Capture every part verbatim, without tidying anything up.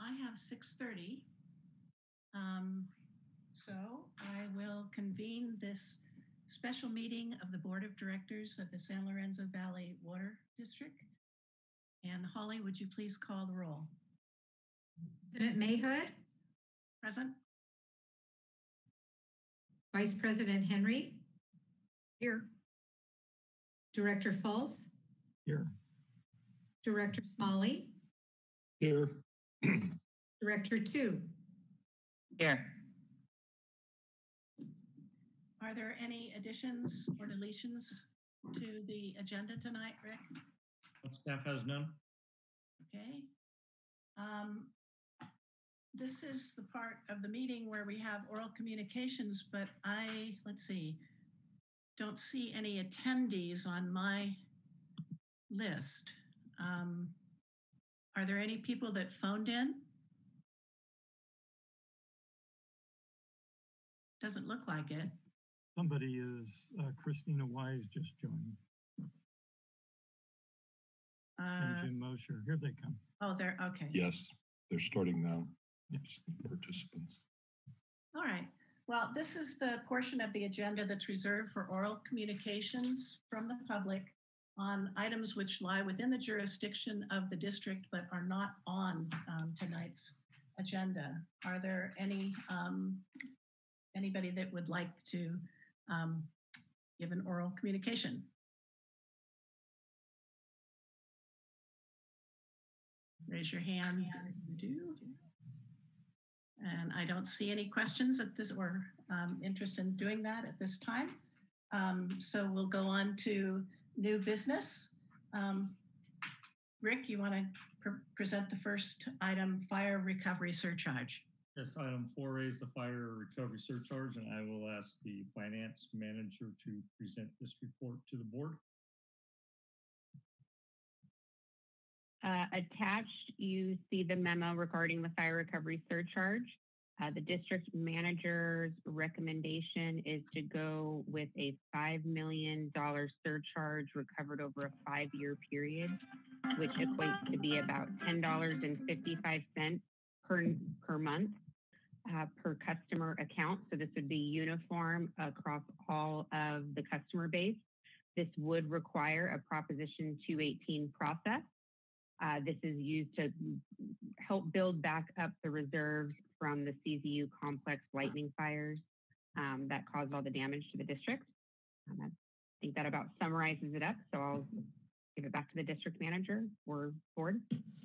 I have six thirty. Um, so I will convene this special meeting of the Board of Directors of the San Lorenzo Valley Water District. And Holly, would you please call the roll? President Mayhood. Present. Vice President Henry. Here. Director Fultz. Here. Director Smalley. Here. Director Tu. Here. Are there any additions or deletions to the agenda tonight, Rick? Staff has none. Okay. Um, this is the part of the meeting where we have oral communications, but I, let's see, don't see any attendees on my list. Um, are there any people that phoned in? Doesn't look like it. Somebody is, uh, Christina Wise just joined. Uh, and Jim Mosher. Here they come. Oh, they're okay. Yes, they're starting now. Yes. Participants. All right. Well, this is the portion of the agenda that's reserved for oral communications from the public on items which lie within the jurisdiction of the district but are not on um, tonight's agenda. Are there any um, anybody that would like to um, give an oral communication? Raise your hand. You do. And I don't see any questions at this or um, interest in doing that at this time. Um, so we'll go on to new business. Um, Rick, you want to pre present the first item, fire recovery surcharge? Yes, item four A is the fire recovery surcharge, and I will ask the finance manager to present this report to the board. Uh, attached, you see the memo regarding the fire recovery surcharge. Uh, the district manager's recommendation is to go with a five million dollar surcharge recovered over a five-year period, which equates to be about ten dollars and fifty-five cents per, per month uh, per customer account. So this would be uniform across all of the customer base. This would require a Proposition two eighteen process. Uh, this is used to help build back up the reserves from the C Z U complex lightning fires um, that caused all the damage to the district. Um, I think that about summarizes it up. So I'll give it back to the district manager or board.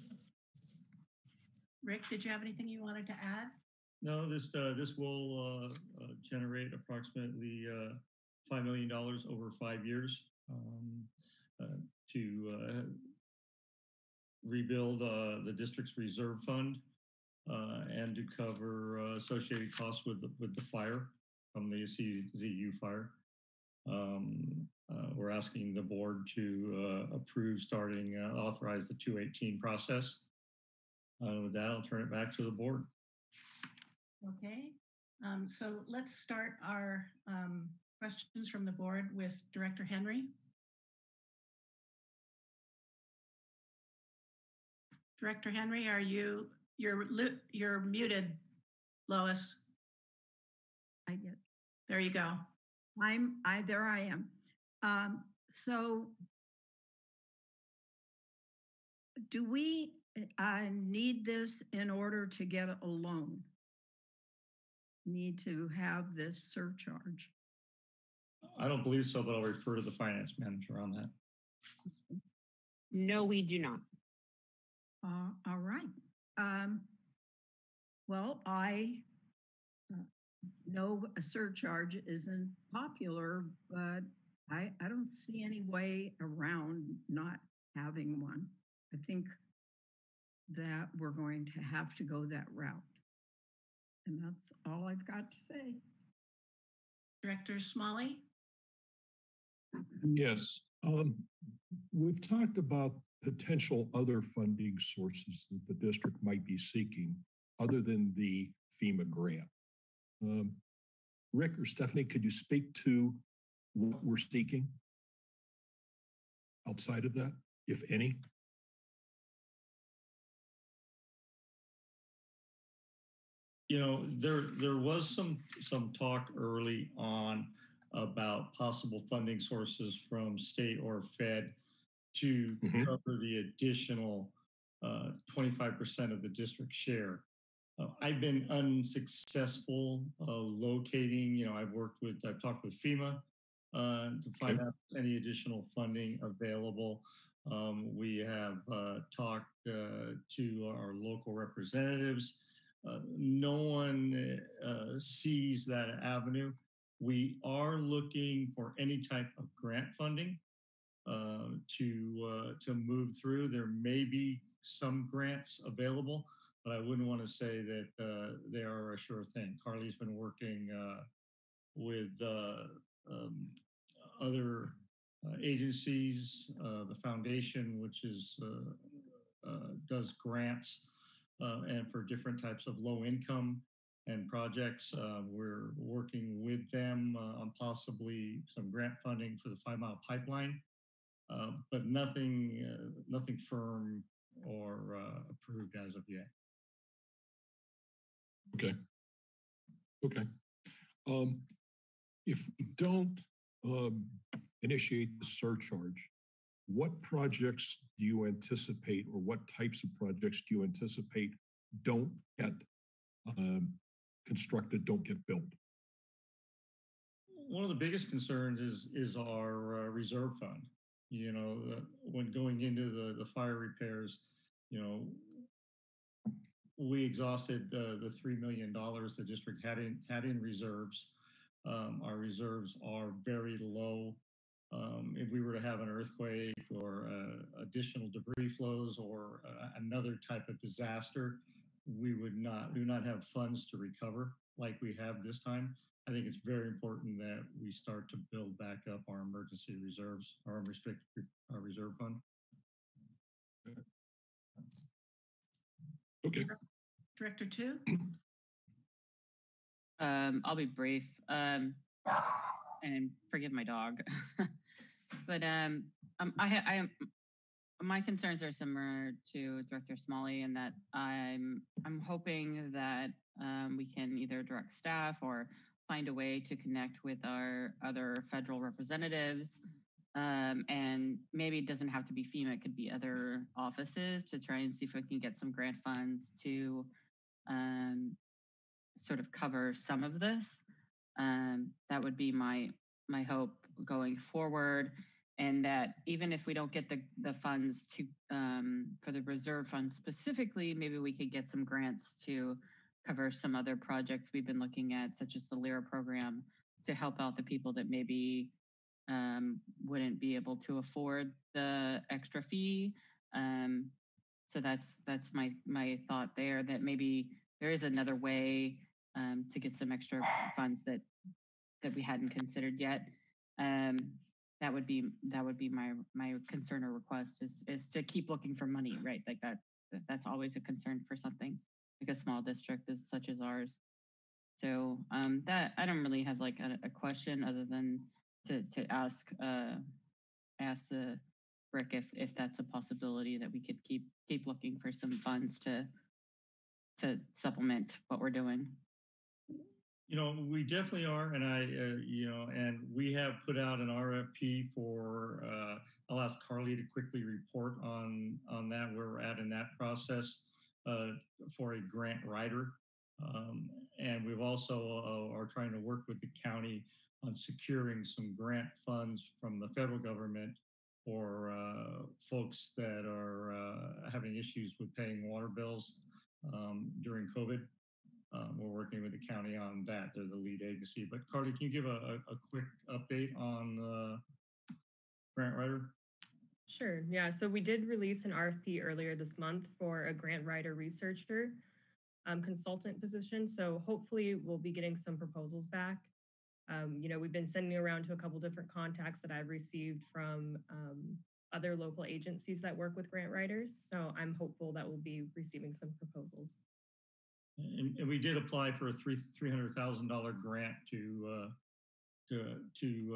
Rick, did you have anything you wanted to add? No, this uh, this will uh, uh, generate approximately uh, five million dollars over five years um, uh, to uh, rebuild uh, the district's reserve fund uh, and to cover uh, associated costs with the, with the fire from the C Z U fire. Um, uh, we're asking the board to uh, approve starting, uh, authorize the two eighteen process. Uh, with that, I'll turn it back to the board. Okay, um, so let's start our um, questions from the board with Director Henry. Director Henry, are you, you're, you're muted, Lois. I get. There you go. I'm, I, there I am. Um, so do we uh, need this in order to get a loan? Need to have this surcharge? I don't believe so, but I'll refer to the finance manager on that. No, we do not. Uh, all right. Um, well, I uh, know a surcharge isn't popular, but I, I don't see any way around not having one. I think that we're going to have to go that route. And that's all I've got to say. Director Smalley? Yes, um, we've talked about potential other funding sources that the district might be seeking other than the FEMA grant. Um, Rick or Stephanie, could you speak to what we're seeking outside of that, if any? You know, there there was some some talk early on about possible funding sources from state or Fed to Mhm. cover the additional uh, twenty-five percent of the district share. Uh, I've been unsuccessful uh, locating, you know, I've worked with, I've talked with FEMA uh, to find Okay. out any additional funding available. Um, we have uh, talked uh, to our local representatives. Uh, no one uh, sees that avenue. We are looking for any type of grant funding uh, to uh, to move through. There may be some grants available, but I wouldn't want to say that uh, they are a sure thing. Carly's been working uh, with uh, um, other uh, agencies, uh, the foundation, which is uh, uh, does grants uh, and for different types of low income and projects. Uh, we're working with them uh, on possibly some grant funding for the Five Mile Pipeline. Uh, but nothing, uh, nothing firm or uh, approved as of yet. Okay. Okay. Um, if we don't um, initiate the surcharge, what projects do you anticipate, or what types of projects do you anticipate don't get um, constructed, don't get built? One of the biggest concerns is is our uh, reserve fund. You know, uh, when going into the the fire repairs, you know, we exhausted uh, the three million dollars the district had in had in reserves. Um, our reserves are very low. Um, if we were to have an earthquake or uh, additional debris flows or uh, another type of disaster, we would not we would not have funds to recover like we have this time. I think it's very important that we start to build back up our emergency reserves, our restricted our reserve fund. Okay. Director Two? Um, I'll be brief. Um, and forgive my dog. but um, um, I, ha- I am. My concerns are similar to Director Smalley in that I'm I'm hoping that um, we can either direct staff or find a way to connect with our other federal representatives. Um, and maybe it doesn't have to be FEMA, it could be other offices to try and see if we can get some grant funds to um, sort of cover some of this. Um, that would be my my hope going forward, and that even if we don't get the the funds to um, for the reserve fund specifically, maybe we could get some grants to cover some other projects we've been looking at, such as the LIRA program, to help out the people that maybe um, wouldn't be able to afford the extra fee. Um, so that's that's my my thought there. That maybe there is another way um, to get some extra funds that that we hadn't considered yet. Um, that would be that would be my my concern or request is is to keep looking for money, right? Like that that's always a concern for something like a small district as such as ours. So um, that I don't really have like a, a question other than to to ask uh, ask uh, Rick if if that's a possibility that we could keep keep looking for some funds to to supplement what we're doing. You know, we definitely are, and I, uh, you know, and we have put out an R F P for. Uh, I'll ask Carly to quickly report on on that where we're at in that process uh, for a grant writer, um, and we've also uh, are trying to work with the county on securing some grant funds from the federal government for uh, folks that are uh, having issues with paying water bills um, during COVID. Um, we're working with the county on that. They're the lead agency. But Carly, can you give a, a, a quick update on the grant writer? Sure. Yeah. So we did release an R F P earlier this month for a grant writer researcher um, consultant position. So hopefully we'll be getting some proposals back. Um, you know, we've been sending around to a couple different contacts that I've received from um, other local agencies that work with grant writers. So I'm hopeful that we'll be receiving some proposals. And, and we did apply for a three three hundred thousand dollar grant to uh, to to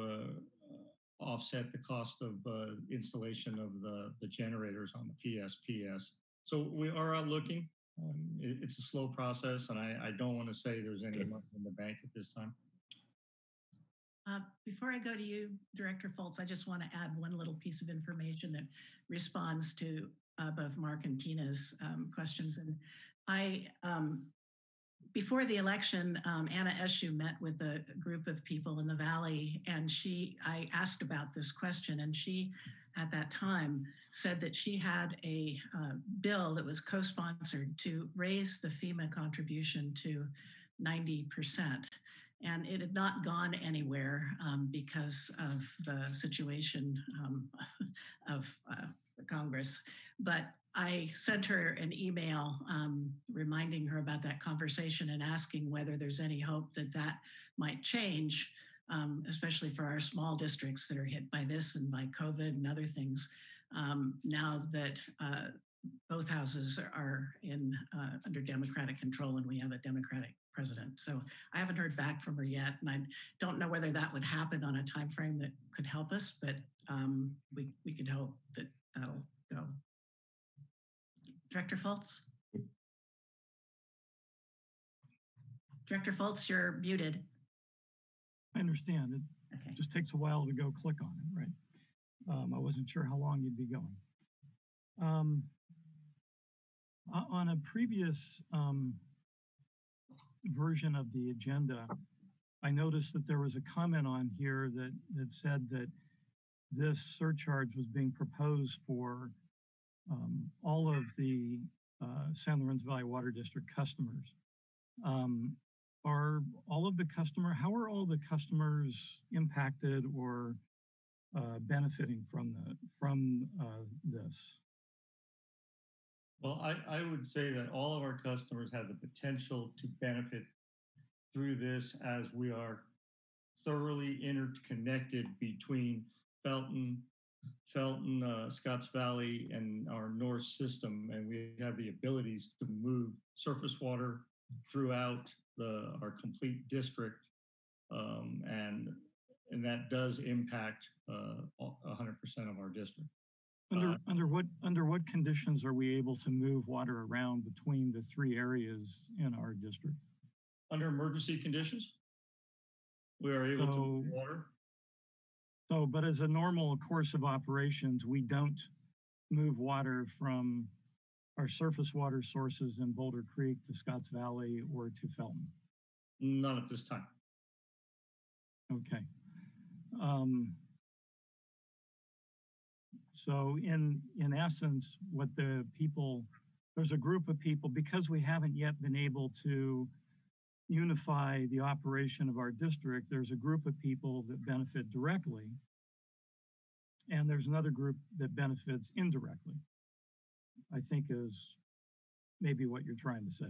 uh, offset the cost of uh, installation of the the generators on the P S P S. So we are out looking. um, it, it's a slow process, and I, I don't want to say there's any money in the bank at this time. Uh, before I go to you, Director Fultz, I just want to add one little piece of information that responds to uh, both Mark and Tina's um, questions. And I, um, before the election, um, Anna Eshu met with a group of people in the Valley, and she, I asked about this question, and she, at that time, said that she had a uh, bill that was co-sponsored to raise the FEMA contribution to ninety percent. And it had not gone anywhere um, because of the situation um, of uh, the Congress. But I sent her an email um, reminding her about that conversation and asking whether there's any hope that that might change, um, especially for our small districts that are hit by this and by COVID and other things. Um, now that uh, both houses are in uh, under Democratic control and we have a Democratic president. So I haven't heard back from her yet, and I don't know whether that would happen on a time frame that could help us, but um, we, we could hope that that'll go. Director Fultz? Director Fultz, you're muted. I understand. It Okay. just takes a while to go click on it, right? Um, I wasn't sure how long you'd be going. Um, o- on a previous um, version of the agenda, I noticed that there was a comment on here that, that said that this surcharge was being proposed for um, all of the uh, San Lorenzo Valley Water District customers. Um, are all of the customer, how are all the customers impacted or uh, benefiting from the from uh, this? Well, I, I would say that all of our customers have the potential to benefit through this, as we are thoroughly interconnected between Felton, Felton, uh, Scotts Valley, and our North system, and we have the abilities to move surface water throughout the our complete district, um, and and that does impact uh, one hundred percent of our district. Under Uh, under what under what conditions are we able to move water around between the three areas in our district? Under emergency conditions, we are able to move So- water. So, but as a normal course of operations, we don't move water from our surface water sources in Boulder Creek to Scotts Valley or to Felton. Not at this time. Okay. Um, so in, in essence, what the people, there's a group of people, because we haven't yet been able to unify the operation of our district, there's a group of people that benefit directly, and there's another group that benefits indirectly, I think is maybe what you're trying to say.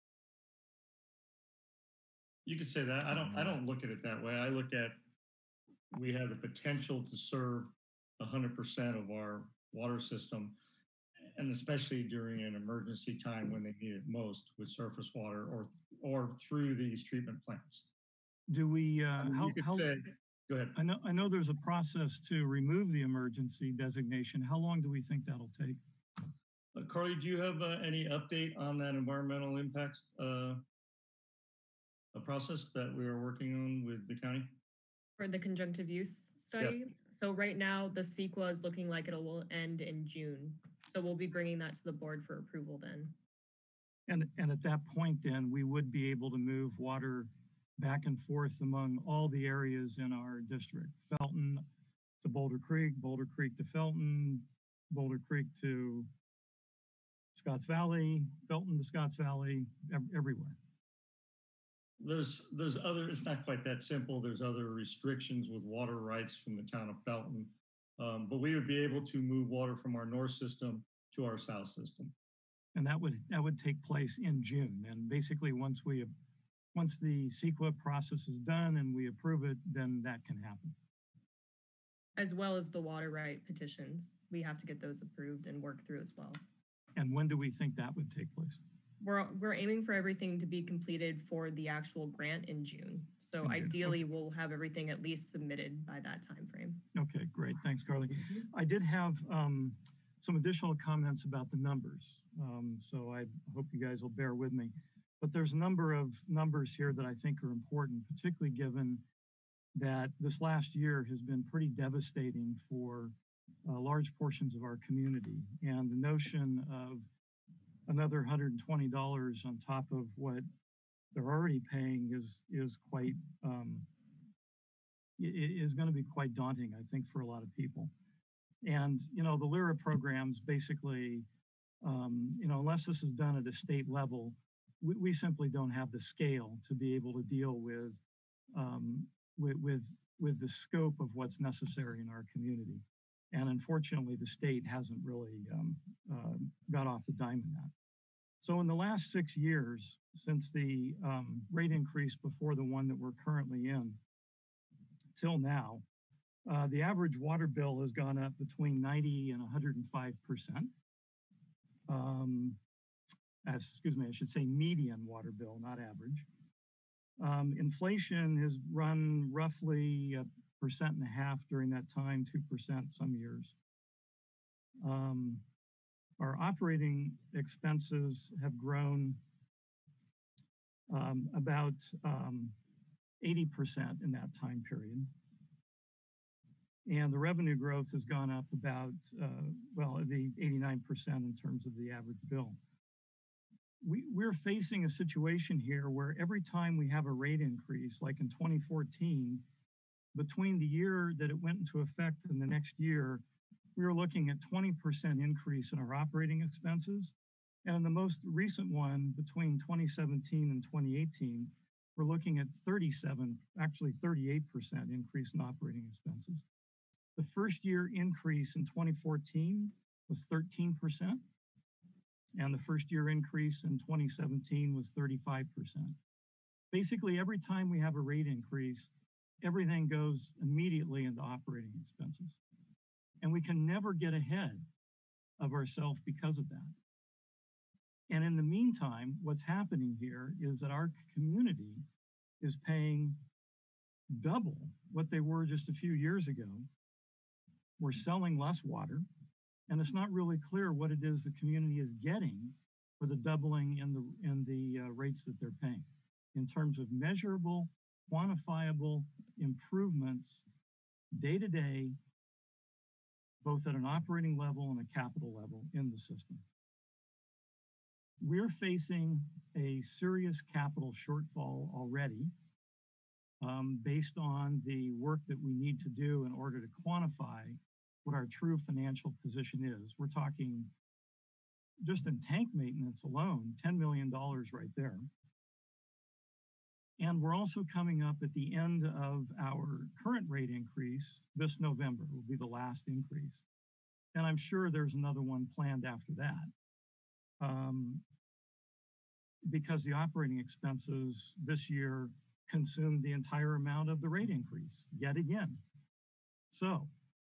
You could say that. I don't I don't look at it that way. I look at we have the potential to serve one hundred percent of our water system, and especially during an emergency time when they need it most with surface water or or through these treatment plants. Do we, uh, I mean, how, you could how, say, go ahead. I know, I know there's a process to remove the emergency designation. How long do we think that'll take? Uh, Carly, do you have uh, any update on that environmental impacts uh, a process that we are working on with the county? For the conjunctive use study. So right now, the CEQA is looking like it will end in June. So we'll be bringing that to the board for approval then. And, and at that point, then we would be able to move water back and forth among all the areas in our district. Felton to Boulder Creek, Boulder Creek to Felton, Boulder Creek to Scotts Valley, Felton to Scotts Valley, ev everywhere. There's there's other, it's not quite that simple. There's other restrictions with water rights from the town of Felton. Um, but we would be able to move water from our north system to our south system. And that would that would take place in June. And basically, once we once the CEQA process is done and we approve it, then that can happen. As well as the water right petitions. We have to get those approved and worked through as well. And when do we think that would take place? We're, we're aiming for everything to be completed for the actual grant in June. So In June, ideally, we'll have everything at least submitted by that time frame. Okay, great. Thanks, Carly. I did have um, some additional comments about the numbers. Um, so I hope you guys will bear with me. But there's a number of numbers here that I think are important, particularly given that this last year has been pretty devastating for uh, large portions of our community. And the notion of another one hundred twenty dollars on top of what they're already paying is, is quite, um, is going to be quite daunting, I think, for a lot of people. And, you know, the LIRA programs basically, um, you know, unless this is done at a state level, we, we simply don't have the scale to be able to deal with, um, with, with, with the scope of what's necessary in our community. And unfortunately, the state hasn't really um, uh, got off the dime in that. So in the last six years, since the um, rate increase before the one that we're currently in, till now, uh, the average water bill has gone up between ninety and one hundred five percent. Um, as, excuse me, I should say median water bill, not average. Um, inflation has run roughly a percent and a half during that time, two percent some years. Um, our operating expenses have grown um, about um, eighty percent in that time period. And the revenue growth has gone up about, uh, well, the eighty-nine percent in terms of the average bill. We, we're facing a situation here where every time we have a rate increase, like in twenty fourteen, between the year that it went into effect and the next year, we were looking at twenty percent increase in our operating expenses. And in the most recent one, between twenty seventeen and twenty eighteen, we're looking at thirty-seven, actually thirty-eight percent increase in operating expenses. The first year increase in twenty fourteen was thirteen percent. And the first year increase in twenty seventeen was thirty-five percent. Basically, every time we have a rate increase, everything goes immediately into operating expenses. And we can never get ahead of ourselves because of that. And in the meantime, what's happening here is that our community is paying double what they were just a few years ago. We're selling less water, and it's not really clear what it is the community is getting for the doubling in the, in the uh, rates that they're paying in terms of measurable, quantifiable improvements day to day, both at an operating level and a capital level in the system. We're facing a serious capital shortfall already um, based on the work that we need to do in order to quantify what our true financial position is. We're talking just in tank maintenance alone, ten million dollars right there. And we're also coming up at the end of our current rate increase this November will be the last increase. And I'm sure there's another one planned after that. Um, because the operating expenses this year consumed the entire amount of the rate increase yet again. So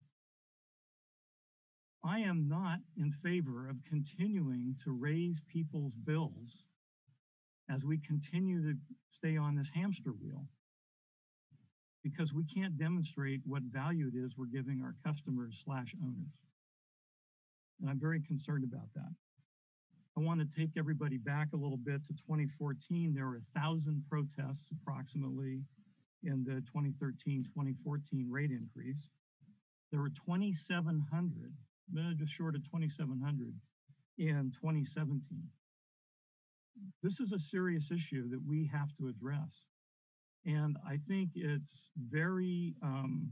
I am not in favor of continuing to raise people's bills as we continue to stay on this hamster wheel, because we can't demonstrate what value it is we're giving our customers slash owners. And I'm very concerned about that. I want to take everybody back a little bit to twenty fourteen. There were a thousand protests approximately in the twenty thirteen twenty fourteen rate increase. There were twenty-seven hundred, just short of twenty-seven hundred in twenty seventeen. This is a serious issue that we have to address. And I think it's very, um,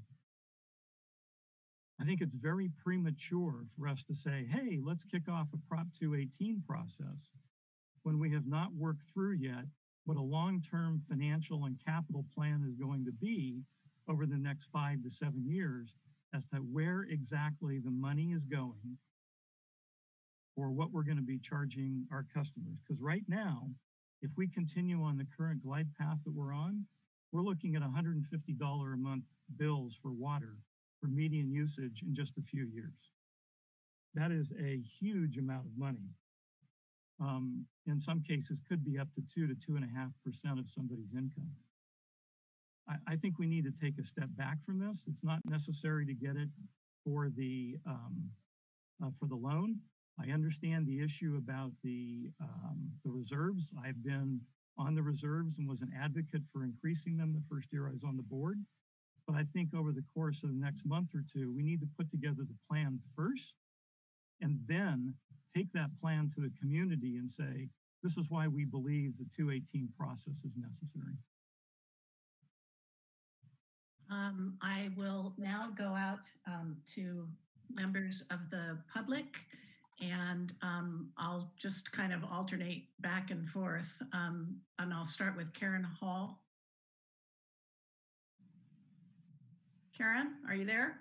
I think it's very premature for us to say, hey, let's kick off a Prop two eighteen process when we have not worked through yet what a long-term financial and capital plan is going to be over the next five to seven years as to where exactly the money is going or what we're going to be charging our customers. Because right now, if we continue on the current glide path that we're on, we're looking at one hundred fifty dollars a month bills for water for median usage in just a few years. That is a huge amount of money. Um, in some cases, could be up to two to two and a half percent of somebody's income. I, I think we need to take a step back from this. It's not necessary to get it for the um, uh, for the loan. I understand the issue about the, um, the reserves. I've been on the reserves and was an advocate for increasing them the first year I was on the board. But I think over the course of the next month or two, we need to put together the plan first and then take that plan to the community and say, this is why we believe the two eighteen process is necessary. Um, I will now go out um, to members of the public, and um, I'll just kind of alternate back and forth. Um, and I'll start with Karen Hall. Karen, are you there?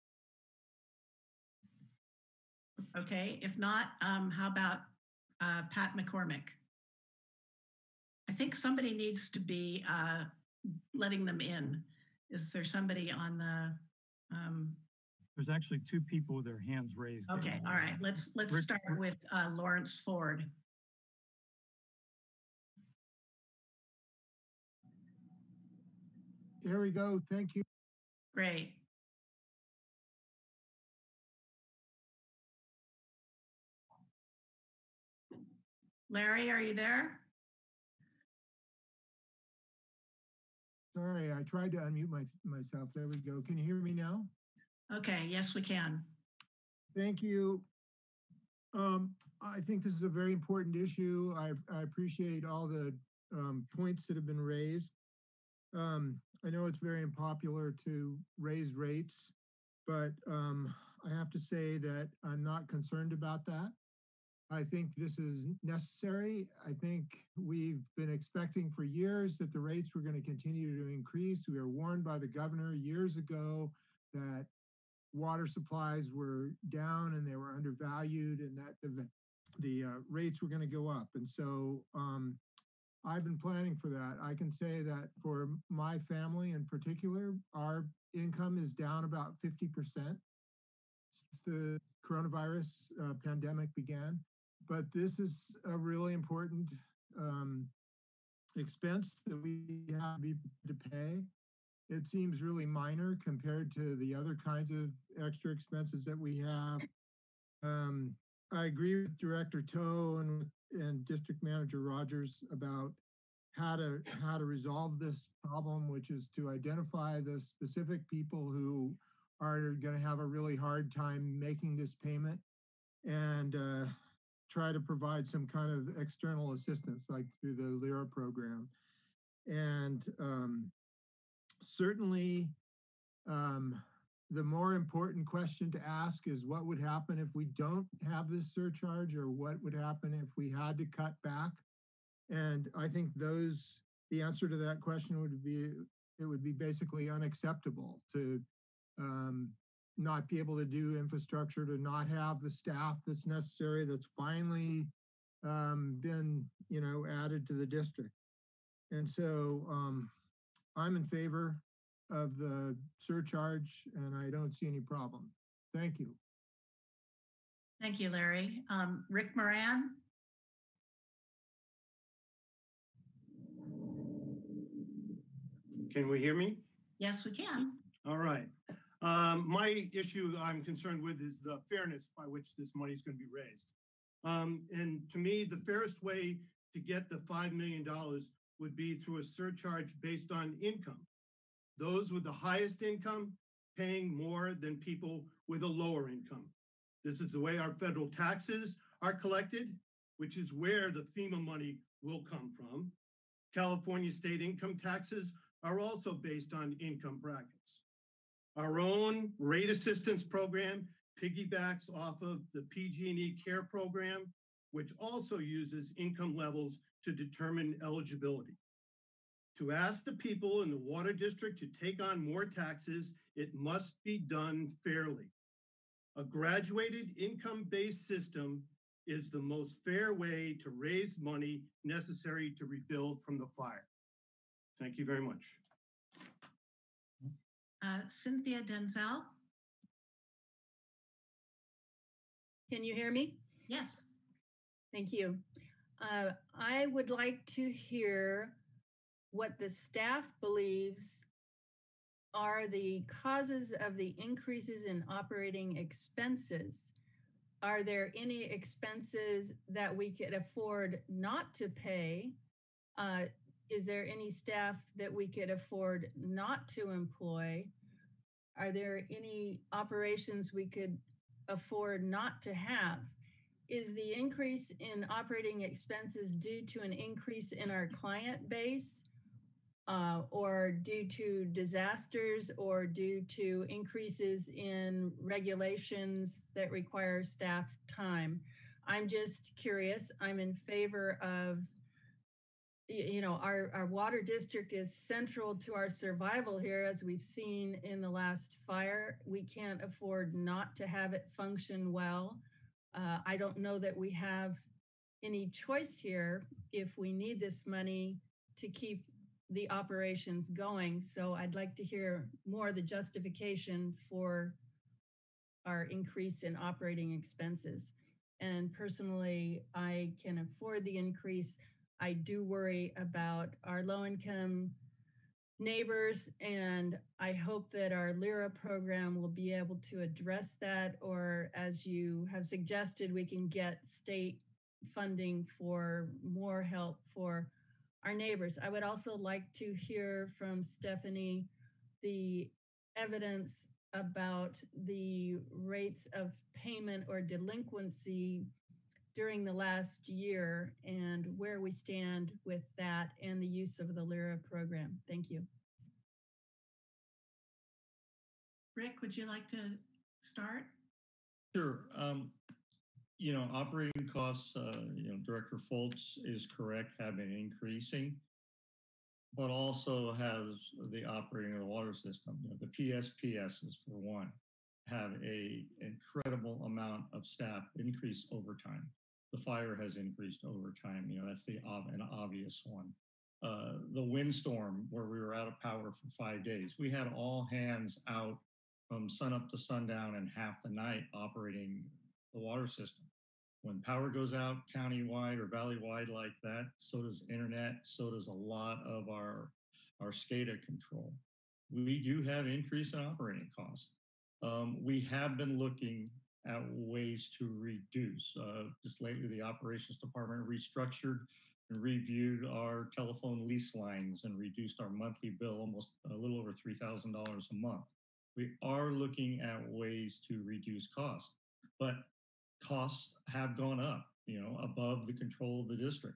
Okay, if not, um, how about uh, Pat McCormick? I think somebody needs to be uh, letting them in. Is there somebody on the? Um... There's actually two people with their hands raised. Okay, all right. Let's let's Rick, start Rick. with uh, Lawrence Ford. There we go. Thank you. Great. Larry, are you there? Sorry, I tried to unmute my, myself. There we go. Can you hear me now? Okay, yes, we can. Thank you. Um, I think this is a very important issue. I, I appreciate all the um, points that have been raised. Um, I know it's very unpopular to raise rates, but um, I have to say that I'm not concerned about that. I think this is necessary. I think we've been expecting for years that the rates were going to continue to increase. We were warned by the governor years ago that water supplies were down and they were undervalued and that the, the uh, rates were going to go up. And so um, I've been planning for that. I can say that for my family in particular, our income is down about fifty percent since the coronavirus uh, pandemic began. But this is a really important um, expense that we have to, be, to pay. It seems really minor compared to the other kinds of extra expenses that we have. Um, I agree with Director Toe and, and District Manager Rogers about how to how to resolve this problem, which is to identify the specific people who are going to have a really hard time making this payment and uh, try to provide some kind of external assistance, like through the LIRA program. And um, certainly, um, the more important question to ask is what would happen if we don't have this surcharge, or what would happen if we had to cut back? And I think those, the answer to that question would be, it would be basically unacceptable to um, not be able to do infrastructure, to not have the staff that's necessary, that's finally um, been, you know, added to the district. And so um, I'm in favor of the surcharge and I don't see any problem. Thank you. Thank you, Larry. Um, Rick Moran. Can we hear me? Yes, we can. All right. Um, my issue I'm concerned with is the fairness by which this money is going to be raised. Um, and to me, the fairest way to get the five million dollars would be through a surcharge based on income. Those with the highest income paying more than people with a lower income. This is the way our federal taxes are collected, which is where the FEMA money will come from. California state income taxes are also based on income brackets. Our own rate assistance program piggybacks off of the P G and E CARE program, which also uses income levels to determine eligibility. To ask the people in the water district to take on more taxes, it must be done fairly. A graduated income-based system is the most fair way to raise money necessary to rebuild from the fire. Thank you very much. Uh, Cynthia Denzel. Can you hear me? Yes. Thank you. Uh, I would like to hear what the staff believes are the causes of the increases in operating expenses. are there any expenses that we could afford not to pay? Uh, is there any staff that we could afford not to employ? Are there any operations we could afford not to have? Is the increase in operating expenses due to an increase in our client base, uh, or due to disasters, or due to increases in regulations that require staff time? I'm just curious. I'm in favor of, you know, our, our water district is central to our survival here, as we've seen in the last fire. We can't afford not to have it function well. Uh, I don't know that we have any choice here if we need this money to keep the operations going. So I'd like to hear more of the justification for our increase in operating expenses. And personally, I can afford the increase. I do worry about our low-income neighbors, and I hope that our LIRA program will be able to address that, or as you have suggested, we can get state funding for more help for our neighbors. I would also like to hear from Stephanie the evidence about the rates of payment or delinquency during the last year and where we stand with that and the use of the LIRA program. Thank you. Rick, would you like to start? Sure. Um, you know, operating costs, uh, you know, Director Foltz is correct, have been increasing, but also has the operating of the water system. You know, the P S P Ss, for one, have a incredible amount of staff increase over time. The fire has increased over time. You know, that's the ob- an obvious one. Uh, the windstorm, where we were out of power for five days, we had all hands out from sun up to sundown and half the night operating the water system. When power goes out countywide or valley-wide like that, so does internet, so does a lot of our, our SCADA control. We do have increase in operating costs. Um, we have been looking at ways to reduce. Uh, just lately, the operations department restructured and reviewed our telephone lease lines and reduced our monthly bill almost a little over three thousand dollars a month. We are looking at ways to reduce costs, but costs have gone up, you know, above the control of the district.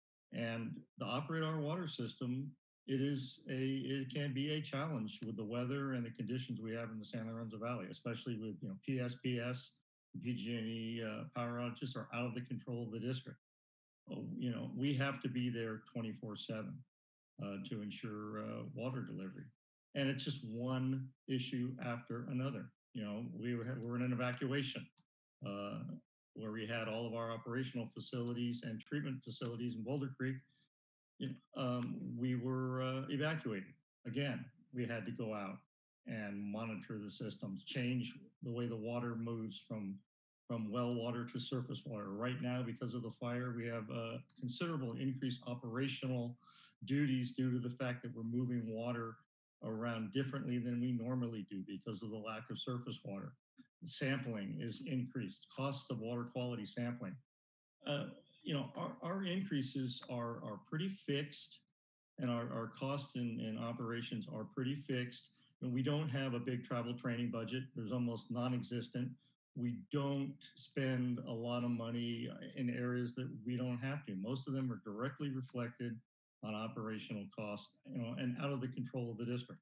And to operate our water system, it is a, it can be a challenge with the weather and the conditions we have in the San Lorenzo Valley, especially with, you know, P S P S, P G and E uh, power outages are out of the control of the district. Oh, you know, we have to be there twenty-four seven uh, to ensure uh, water delivery. And it's just one issue after another. You know, we were, we're in an evacuation uh, where we had all of our operational facilities and treatment facilities in Boulder Creek. You know, um, we were uh, evacuated. Again, we had to go out and monitor the systems, change the way the water moves from, from well water to surface water. Right now, because of the fire, we have a considerable increased operational duties due to the fact that we're moving water around differently than we normally do because of the lack of surface water. Sampling is increased, cost of water quality sampling. Uh, you know, our, our increases are, are pretty fixed, and our, our costs in, in operations are pretty fixed. And we don't have a big travel training budget. There's almost non-existent. We don't spend a lot of money in areas that we don't have to. Most of them are directly reflected on operational costs, you know, and out of the control of the district.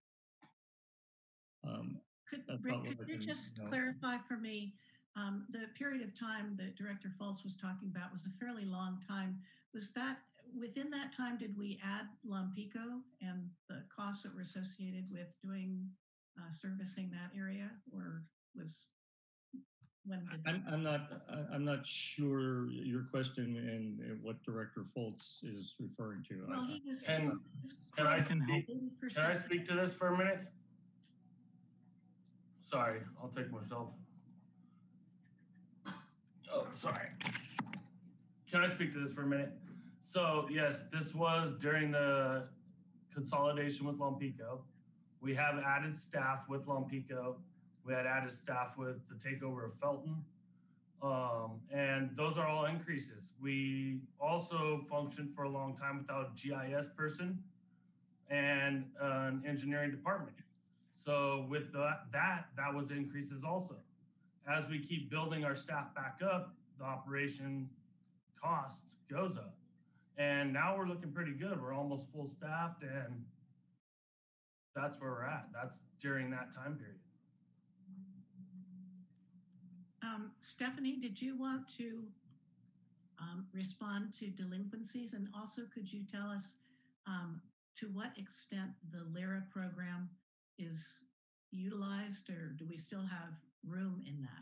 Um, Could, Rick, could you just clarify for me, um, the period of time that Director Foltz was talking about was a fairly long time. Was that, within that time, did we add Lompico and the costs that were associated with doing, uh, servicing that area, or was, when did I'm, I'm not, I'm not sure your question and, and what Director Foltz is referring to. Well, he was, Can, he was can I close to speak, eighty can percent. I speak to this for a minute? Sorry, I'll take myself. Oh, sorry. Can I speak to this for a minute? So yes, this was during the consolidation with Lompico. We have added staff with Lompico. We had added staff with the takeover of Felton. Um, and those are all increases. We also functioned for a long time without a G I S person and an engineering department. So with that, that, that was increases also. As we keep building our staff back up, the operation cost goes up. And now we're looking pretty good. We're almost full staffed, and that's where we're at. That's during that time period. Um, Stephanie, did you want to um, respond to delinquencies? And also, could you tell us um, to what extent the LIRA program is utilized, or do we still have room in that?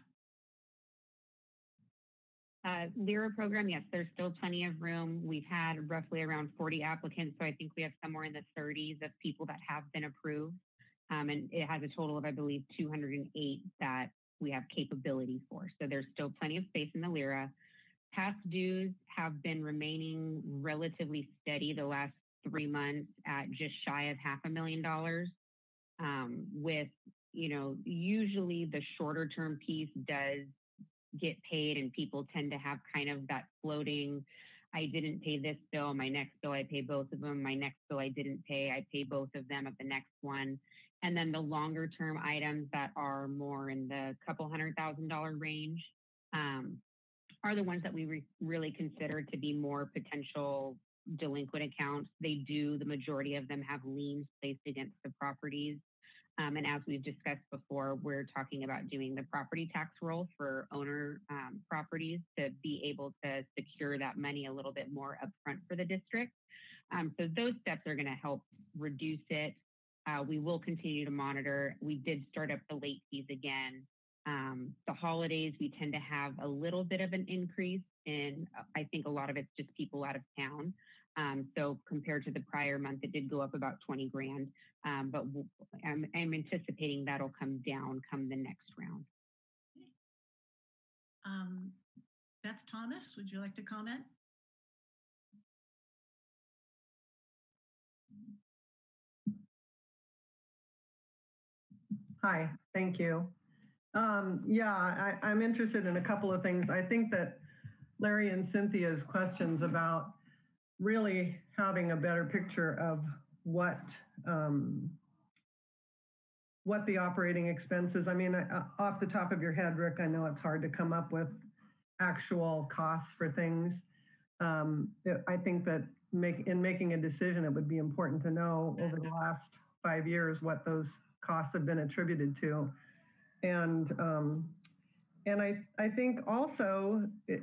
Uh, LIRA program, yes, there's still plenty of room. We've had roughly around forty applicants, so I think we have somewhere in the thirties of people that have been approved. Um, and it has a total of, I believe, two hundred eight that we have capability for. So there's still plenty of space in the LIRA. Past dues have been remaining relatively steady the last three months at just shy of half a million dollars. Um, with, you know, usually the shorter term piece does get paid, and people tend to have kind of that floating, I didn't pay this bill, my next bill I pay both of them, my next bill I didn't pay, I pay both of them at the next one. And then the longer term items that are more in the couple hundred thousand dollar range um, are the ones that we re really consider to be more potential delinquent accounts. They do, the majority of them have liens placed against the properties. Um, and as we've discussed before, we're talking about doing the property tax roll for owner um, properties to be able to secure that money a little bit more upfront for the district. Um, so those steps are going to help reduce it. Uh, we will continue to monitor. We did start up the late fees again. Um, the holidays, we tend to have a little bit of an increase in, I think a lot of it's just people out of town. Um, so compared to the prior month, it did go up about twenty grand, um, but I'm, I'm anticipating that'll come down come the next round. Um, Beth Thomas, would you like to comment? Hi, thank you. Um, yeah, I, I'm interested in a couple of things. I think that Larry and Cynthia's questions about really having a better picture of what um, what the operating expenses. I mean, uh, off the top of your head, Rick, I know it's hard to come up with actual costs for things. Um, I think that make, in making a decision, it would be important to know over the last five years what those costs have been attributed to. And um, and I, I think also, it,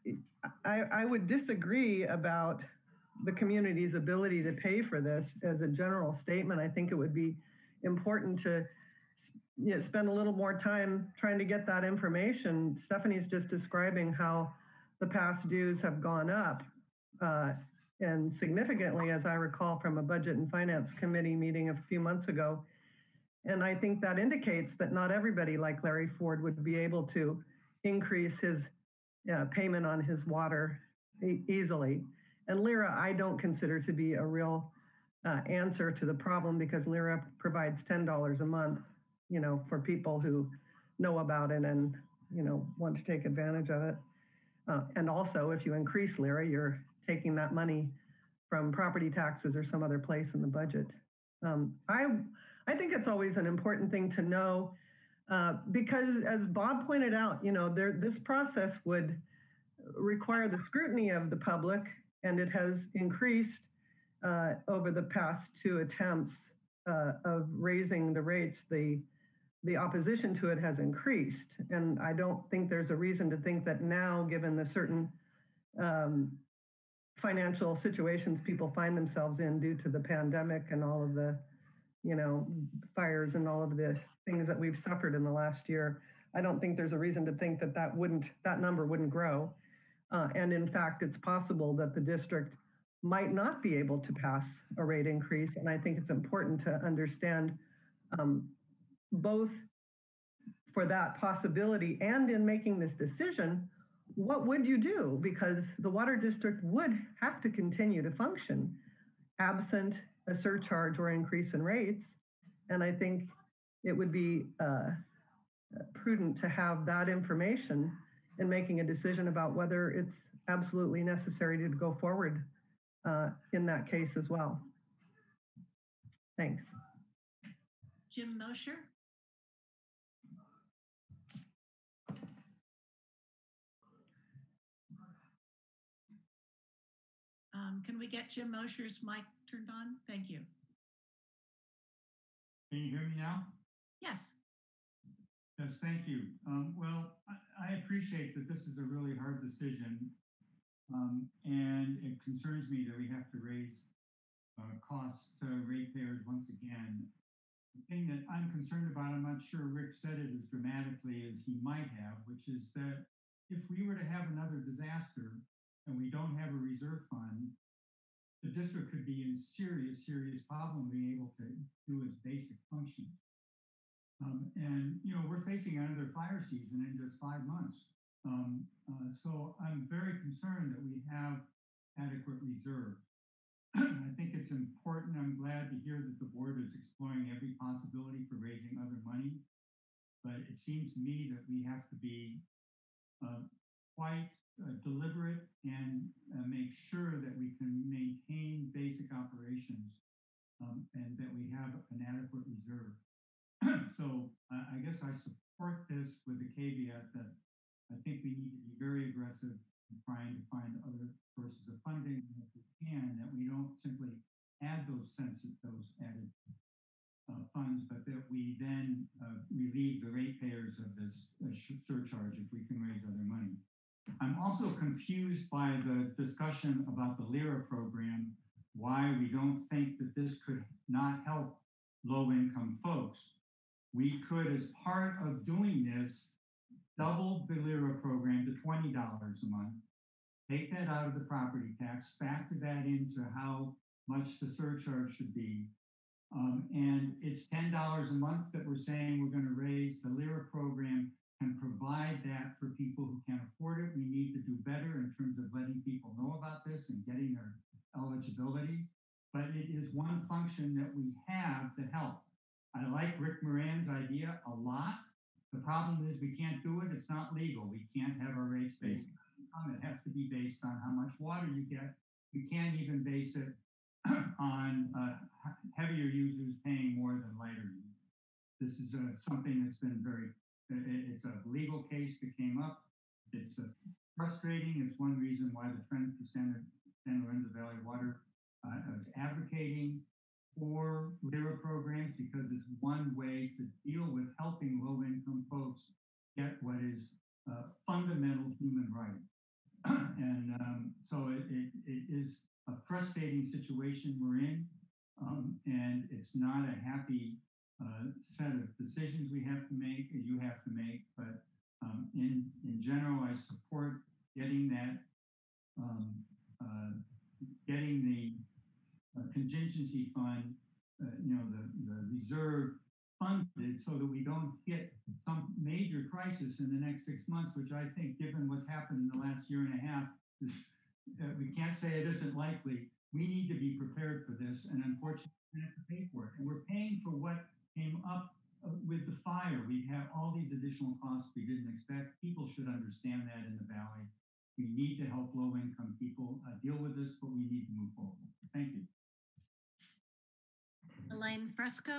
I, I would disagree about the community's ability to pay for this as a general statement. I think it would be important to you know, spend a little more time trying to get that information. Stephanie's just describing how the past dues have gone up uh, and significantly, as I recall from a Budget and Finance Committee meeting a few months ago. And I think that indicates that not everybody like Larry Ford would be able to increase his uh, payment on his water e easily. And LIRA, I don't consider to be a real uh, answer to the problem, because LIRA provides ten dollars a month, you know, for people who know about it and, you know, want to take advantage of it. Uh, and also, if you increase LIRA, you're taking that money from property taxes or some other place in the budget. Um, I, I think it's always an important thing to know, uh, because as Bob pointed out, you know, there, this process would require the scrutiny of the public, and it has increased uh, over the past two attempts uh, of raising the rates. The, the opposition to it has increased, and I don't think there's a reason to think that now, given the certain um, financial situations people find themselves in due to the pandemic and all of the, you know, fires and all of the things that we've suffered in the last year, I don't think there's a reason to think that that wouldn't, that number wouldn't grow. Uh, and in fact, it's possible that the district might not be able to pass a rate increase. And I think it's important to understand um, both for that possibility and in making this decision, what would you do? Because the water district would have to continue to function absent a surcharge or increase in rates. And I think it would be uh, prudent to have that information in making a decision about whether it's absolutely necessary to go forward uh, in that case as well. Thanks. Jim Mosher? Um, can we get Jim Mosher's mic turned on? Thank you. Can you hear me now? Yes. Yes, thank you. Um, well, I, I appreciate that this is a really hard decision, um, and it concerns me that we have to raise uh, costs to ratepayers once again. The thing that I'm concerned about, I'm not sure Rick said it as dramatically as he might have, which is that if we were to have another disaster and we don't have a reserve fund, the district could be in serious, serious problem being able to do its basic function. Um, and, you know, we're facing another fire season in just five months. Um, uh, so I'm very concerned that we have adequate reserve. I think it's important. I'm glad to hear that the board is exploring every possibility for raising other money. But it seems to me that we have to be uh, quite uh, deliberate and uh, make sure that we can maintain basic operations um, and that we have an adequate reserve. So uh, I guess I support this with the caveat that I think we need to be very aggressive in trying to find other sources of funding, and if we can, that we don't simply add those senses, those added uh, funds, but that we then uh, relieve the ratepayers of this uh, surcharge if we can raise other money. I'm also confused by the discussion about the LIRA program, why we don't think that this could not help low-income folks. We could, as part of doing this, double the LIRA program to twenty dollars a month, take that out of the property tax, factor that into how much the surcharge should be. Um, and it's ten dollars a month that we're saying we're going to raise. The LIRA program can provide that for people who can't afford it. We need to do better in terms of letting people know about this and getting their eligibility. But it is one function that we have to help. I like Rick Moran's idea a lot. The problem is we can't do it. It's not legal. We can't have our rates based on income. It has to be based on how much water you get. We can't even base it on uh, heavier users paying more than lighter users. This is uh, something that's been very, it's a legal case that came up. It's uh, frustrating. It's one reason why the Friends for San, San Lorenzo Valley Water uh, is advocating for LIRA programs, because it's one way to deal with helping low-income folks get what is a fundamental human right. And um, so it, it, it is a frustrating situation we're in, um, and it's not a happy uh, set of decisions we have to make, or you have to make, but um, in, in general, I support getting that, um, uh, getting the Uh, contingency fund, uh, you know, the, the reserve funded so that we don't hit some major crisis in the next six months, which I think, given what's happened in the last year and a half, is, uh, we can't say it isn't likely. We need to be prepared for this, and unfortunately, we have to pay for it. And we're paying for what came up uh, with the fire. We have all these additional costs we didn't expect. People should understand that in the Valley. We need to help low-income people uh, deal with this, but we need to move forward. Thank you. Elaine Fresco.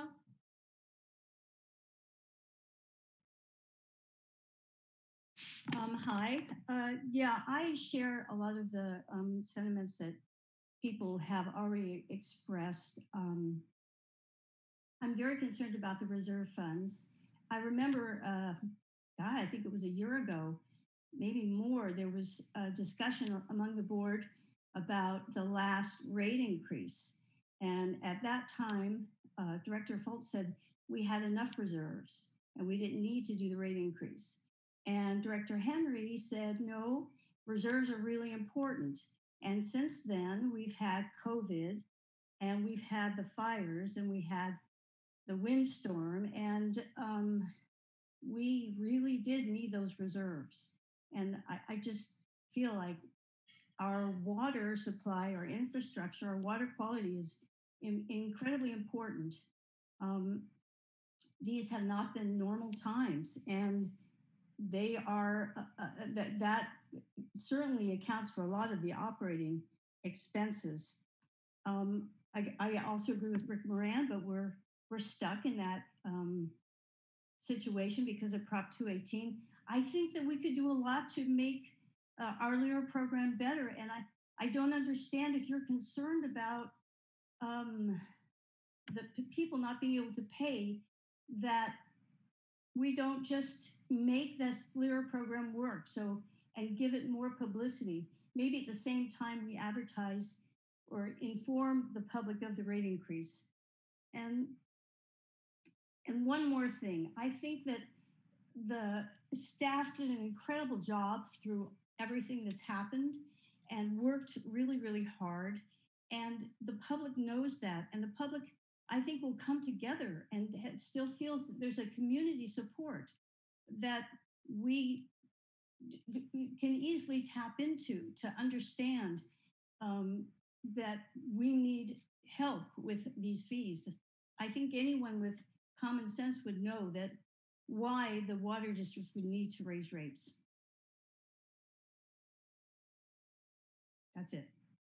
Um, hi. Uh, yeah, I share a lot of the um, sentiments that people have already expressed. Um, I'm very concerned about the reserve funds. I remember, uh, God, I think it was a year ago, maybe more, there was a discussion among the board about the last rate increase. And at that time, uh, Director Fultz said we had enough reserves and we didn't need to do the rate increase. And Director Henry said, no, reserves are really important. And since then, we've had COVID and we've had the fires and we had the windstorm, and um, we really did need those reserves. And I, I just feel like our water supply, our infrastructure, our water quality is in, incredibly important. Um, these have not been normal times. And they are, uh, uh, that, that certainly accounts for a lot of the operating expenses. Um, I, I also agree with Rick Moran, but we're, we're stuck in that um, situation because of Prop two eighteen. I think that we could do a lot to make uh, our L E R program better. And I, I don't understand if you're concerned about um, the p- people not being able to pay, that we don't just make this L E R program work. So, and give it more publicity. Maybe at the same time we advertise or inform the public of the rate increase. And, and one more thing, I think that the staff did an incredible job through everything that's happened and worked really, really hard. And the public knows that. And the public, I think, will come together and still feels that there's a community support that we can easily tap into to understand um, that we need help with these fees. I think anyone with common sense would know that why the water district would need to raise rates. That's it.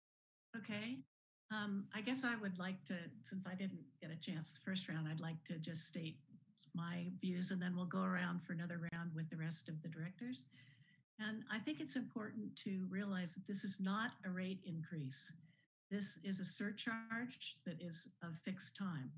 Okay. Um, I guess I would like to, since I didn't get a chance the first round, I'd like to just state my views and then we'll go around for another round with the rest of the directors. And I think it's important to realize that this is not a rate increase. This is a surcharge that is of fixed time.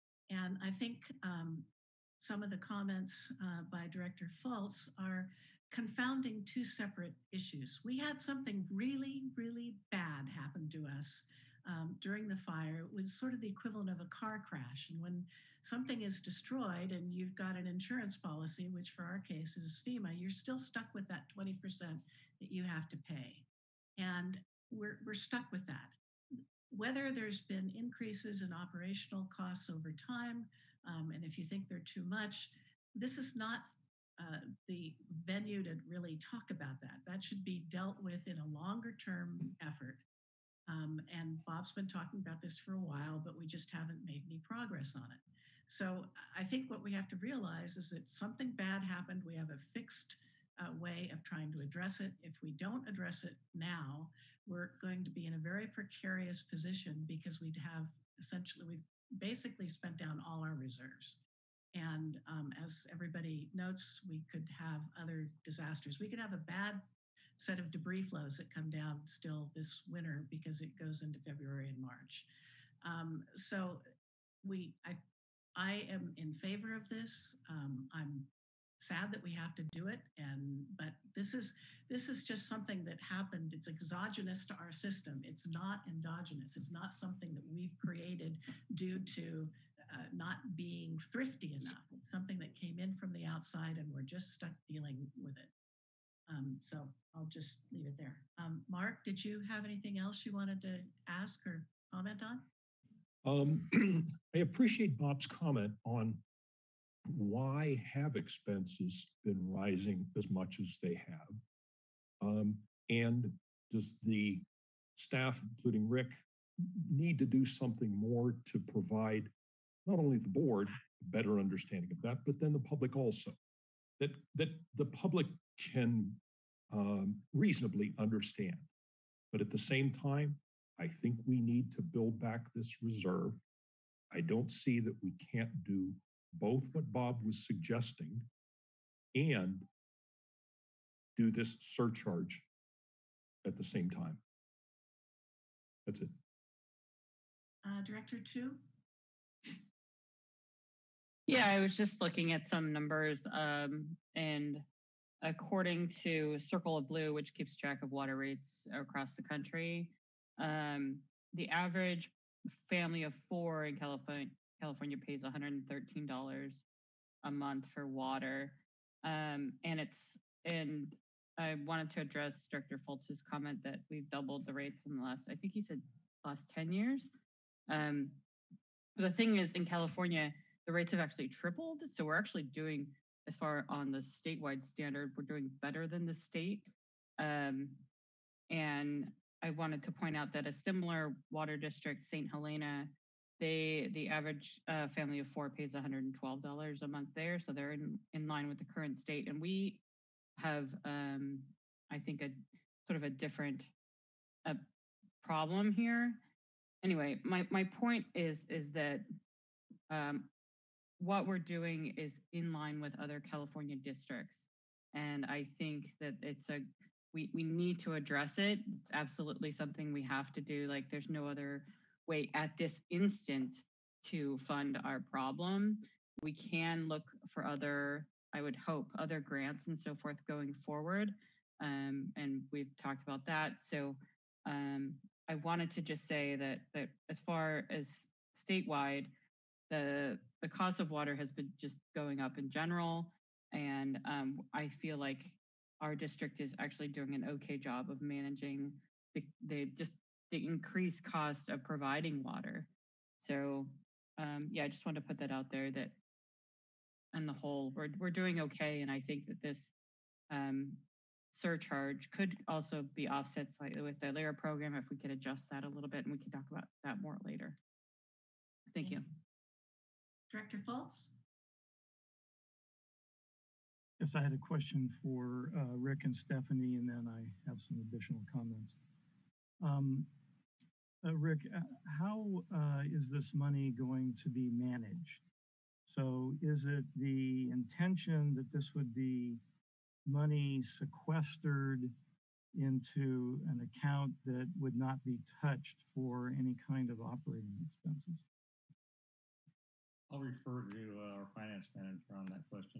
And I think um, some of the comments uh, by Director Fultz are confounding two separate issues. We had something really, really bad happen to us um, during the fire. It was sort of the equivalent of a car crash. And when something is destroyed and you've got an insurance policy, which for our case is FEMA, you're still stuck with that twenty percent that you have to pay. And we're, we're stuck with that. Whether there's been increases in operational costs over time, um, and if you think they're too much, this is not uh, the venue to really talk about that. That should be dealt with in a longer term effort. Um, and Bob's been talking about this for a while, but we just haven't made any progress on it. So I think what we have to realize is that something bad happened. We have a fixed uh, way of trying to address it. If we don't address it now, we're going to be in a very precarious position because we'd have essentially, we've basically spent down all our reserves. And um, as everybody notes, we could have other disasters. We could have a bad set of debris flows that come down still this winter because it goes into February and March. Um, so we, I, I am in favor of this. Um, I'm sad that we have to do it, and but this is this is just something that happened. It's exogenous to our system. It's not endogenous. It's not something that we've created due to uh, not being thrifty enough. It's something that came in from the outside, and we're just stuck dealing with it. Um, so I'll just leave it there. Um, Mark, did you have anything else you wanted to ask or comment on? Um, I appreciate Bob's comment on why have expenses been rising as much as they have? Um, and does the staff, including Rick, need to do something more to provide not only the board a better understanding of that, but then the public also, that, that the public can um, reasonably understand. But at the same time, I think we need to build back this reserve. I don't see that we can't do both what Bob was suggesting and do this surcharge at the same time. That's it. Uh, Director Chu? Yeah, I was just looking at some numbers, um, and according to Circle of Blue, which keeps track of water rates across the country, um, the average family of four in California California pays one hundred thirteen dollars a month for water, um, and it's and I wanted to address Director Fultz's comment that we've doubled the rates in the last, I think he said last ten years. Um, the thing is, in California, the rates have actually tripled. So we're actually doing, as far on the statewide standard, we're doing better than the state. Um, and I wanted to point out that a similar water district, Saint Helena, they the average uh, family of four pays one hundred twelve dollars a month there. So they're in, in line with the current state. And we have, um, I think, a sort of a different uh, problem here. Anyway, my, my point is, is that um, what we're doing is in line with other California districts. And I think that it's a, we, we need to address it. It's absolutely something we have to do. Like there's no other way at this instant to fund our problem. We can look for other, I would hope, other grants and so forth going forward. Um, and we've talked about that. So um, I wanted to just say that, that as far as statewide, the, the cost of water has been just going up in general. And um, I feel like our district is actually doing an okay job of managing the, the just the increased cost of providing water. So um, yeah, I just wanted to put that out there that on the whole, we're, we're doing okay. And I think that this um, surcharge could also be offset slightly with the LARA program if we could adjust that a little bit, and we can talk about that more later. Thank you. Director Fultz? Yes, I had a question for uh, Rick and Stephanie, and then I have some additional comments. Um, uh, Rick, uh, how uh, is this money going to be managed? So is it the intention that this would be money sequestered into an account that would not be touched for any kind of operating expenses? I'll refer to uh, our finance manager on that question.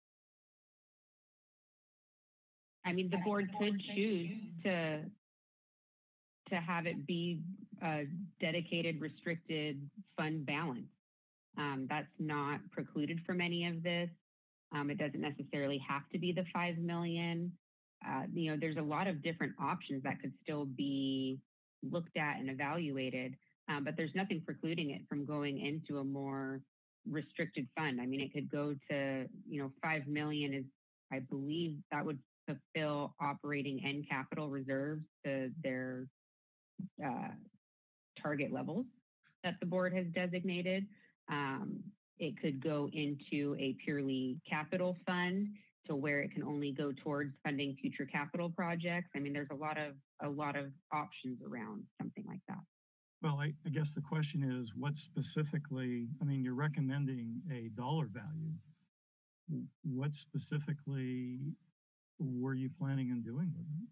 I mean, the board could choose to to have it be a dedicated, restricted fund balance. Um, that's not precluded from any of this. Um, it doesn't necessarily have to be the five million. Uh, you know, there's a lot of different options that could still be looked at and evaluated, um, but there's nothing precluding it from going into a more restricted fund. I mean, it could go to, you know, five million is, I believe that would fulfill operating and capital reserves to their uh, target levels that the board has designated. Um, it could go into a purely capital fund to where it can only go towards funding future capital projects. I mean, there's a lot of a lot of options around something like that. Well, I, I guess the question is, what specifically, I mean, you're recommending a dollar value. What specifically were you planning on doing with it?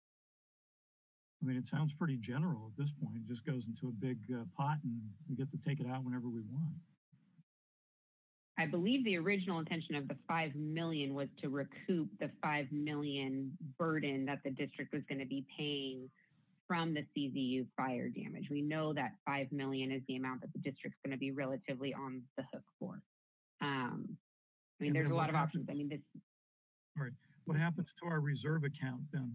I mean, it sounds pretty general at this point. It just goes into a big uh, pot and we get to take it out whenever we want. I believe the original intention of the five million was to recoup the five million burden that the district was going to be paying from the C Z U fire damage. We know that five million is the amount that the district's going to be relatively on the hook for. Um, I mean, And there's then a what lot of happens- options. I mean, this All right. What happens to our reserve account then?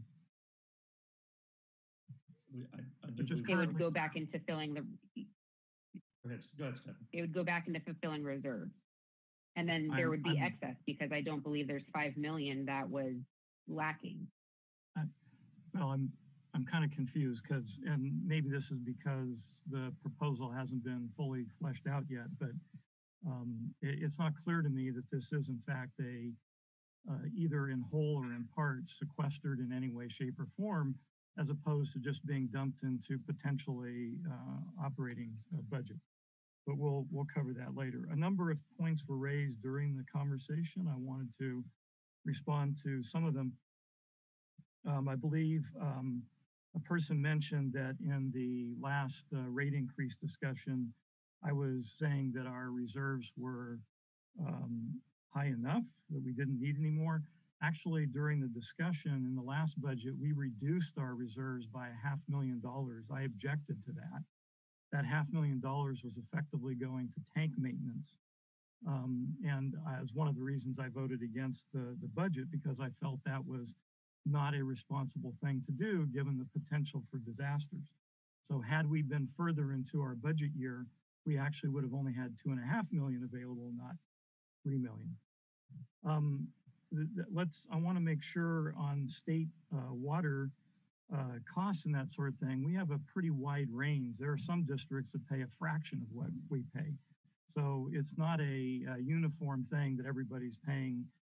We, I, I do Which is believe- it would currently- go back into filling the Go ahead, go ahead, Stephanie. it would go back into fulfilling reserves. And then there I'm- would be I'm- excess because I don't believe there's five million that was lacking. Well, I'm I'm kind of confused because, and maybe this is because the proposal hasn't been fully fleshed out yet, but um, it, it's not clear to me that this is in fact a uh, either in whole or in part sequestered in any way, shape, or form, as opposed to just being dumped into potentially uh, operating uh, budget. But we'll we'll cover that later. A number of points were raised during the conversation. I wanted to respond to some of them. Um, I believe um, a person mentioned that in the last uh, rate increase discussion, I was saying that our reserves were um, high enough, that we didn't need any more. Actually, during the discussion in the last budget, we reduced our reserves by a half million dollars. I objected to that. That half million dollars was effectively going to tank maintenance. Um, and uh, as one of the reasons I voted against the, the budget, because I felt that was not a responsible thing to do given the potential for disasters. So had we been further into our budget year, we actually would have only had two and a half million available, not three million. Um, th th let's, I want to make sure on state uh, water uh, costs and that sort of thing, we have a pretty wide range. There are some districts that pay a fraction of what we pay. So it's not a, a uniform thing that everybody's paying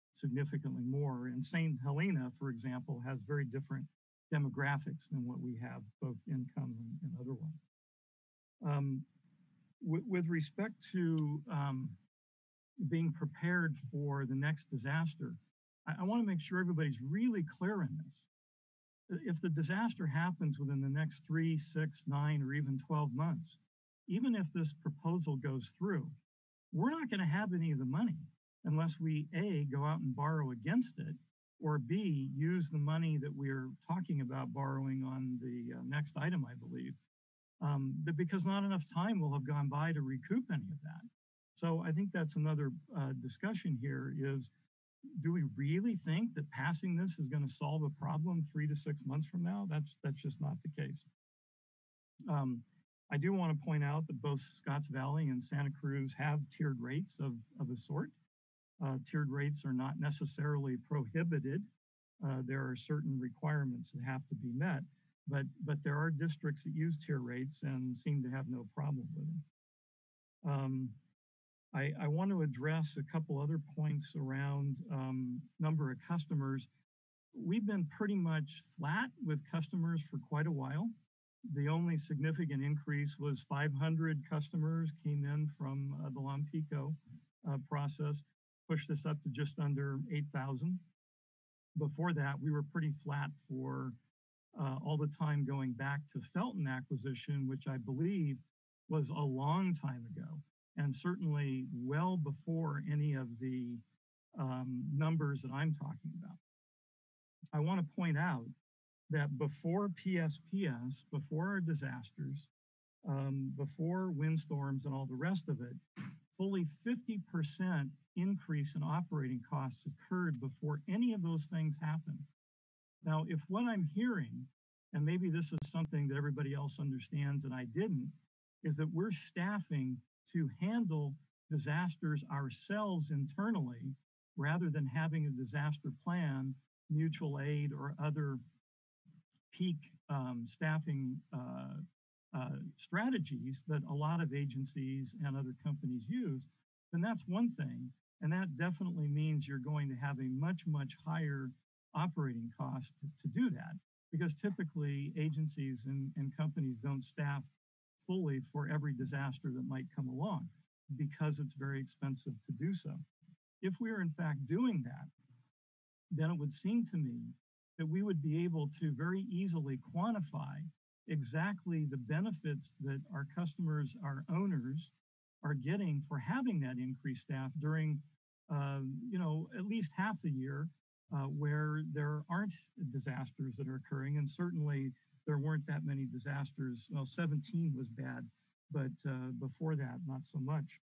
significantly more. And Saint Helena, for example, has very different demographics than what we have, both income and, and otherwise. Um, with, with respect to um, being prepared for the next disaster, I, I want to make sure everybody's really clear in this. If the disaster happens within the next three, six, nine, or even twelve months, even if this proposal goes through, we're not going to have any of the money unless we A, go out and borrow against it, or B, use the money that we're talking about borrowing on the uh, next item, I believe, um, but because not enough time will have gone by to recoup any of that. So I think that's another uh, discussion here is, do we really think that passing this is going to solve a problem three to six months from now? That's, that's just not the case. Um, I do want to point out that both Scotts Valley and Santa Cruz have tiered rates of, of a sort. Uh, tiered rates are not necessarily prohibited. Uh, there are certain requirements that have to be met, but, but there are districts that use tier rates and seem to have no problem with them. Um, I, I want to address a couple other points around um, number of customers. We've been pretty much flat with customers for quite a while. The only significant increase was five hundred customers came in from uh, the Lompico uh, process, pushed us up to just under eight thousand. Before that, we were pretty flat for uh, all the time going back to Felton acquisition, which I believe was a long time ago, and certainly well before any of the um, numbers that I'm talking about. I want to point out that before P S P S, before our disasters, um, before windstorms and all the rest of it, fully fifty percent increase in operating costs occurred before any of those things happened. Now, if what I'm hearing, and maybe this is something that everybody else understands and I didn't, is that we're staffing to handle disasters ourselves internally rather than having a disaster plan, mutual aid, or other peak um, staffing uh, uh, strategies that a lot of agencies and other companies use, then that's one thing. And that definitely means you're going to have a much, much higher operating cost to, to do that, because typically agencies and, and companies don't staff fully for every disaster that might come along because it's very expensive to do so. If we are in fact doing that, then it would seem to me that we would be able to very easily quantify exactly the benefits that our customers, our owners, are getting for having that increased staff during, uh, you know, at least half the year uh, where there aren't disasters that are occurring. And certainly there weren't that many disasters. Well, seventeen was bad, but uh, before that, not so much.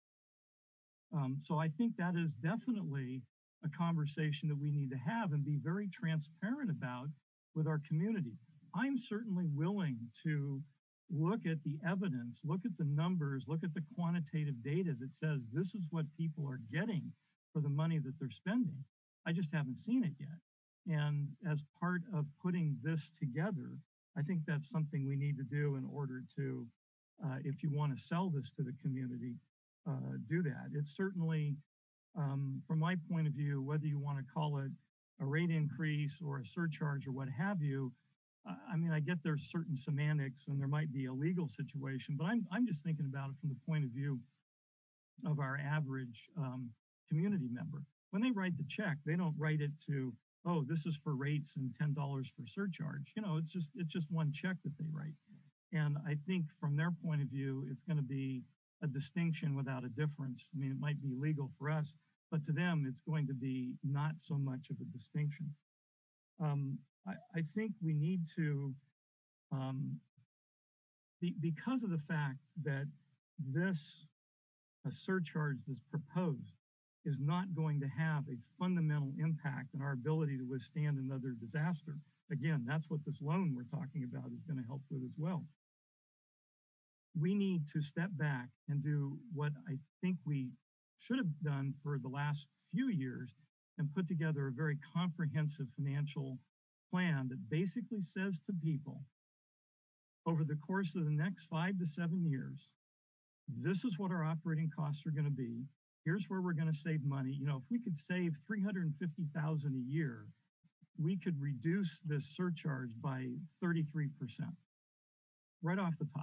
Um, so I think that is definitely a conversation that we need to have and be very transparent about with our community. I'm certainly willing to look at the evidence, look at the numbers, look at the quantitative data that says this is what people are getting for the money that they're spending. I just haven't seen it yet. And as part of putting this together, I think that's something we need to do in order to, uh, if you want to sell this to the community, uh, do that. It's certainly, um, from my point of view, whether you want to call it a rate increase or a surcharge or what have you, uh, I mean, I get there's certain semantics and there might be a legal situation, but I'm, I'm just thinking about it from the point of view of our average um, community member. When they write the check, they don't write it to, oh, this is for rates and ten dollars for surcharge. You know, it's just, it's just one check that they write. And I think from their point of view, it's going to be a distinction without a difference. I mean, it might be legal for us, but to them, it's going to be not so much of a distinction. Um, I, I think we need to, um, be, because of the fact that this a surcharge that's proposed is not going to have a fundamental impact on our ability to withstand another disaster. Again, that's what this loan we're talking about is going to help with as well. We need to step back and do what I think we should have done for the last few years and put together a very comprehensive financial plan that basically says to people, over the course of the next five to seven years, this is what our operating costs are going to be. Here's where we're going to save money. You know, if we could save three hundred fifty thousand a year, we could reduce this surcharge by thirty-three percent right off the top.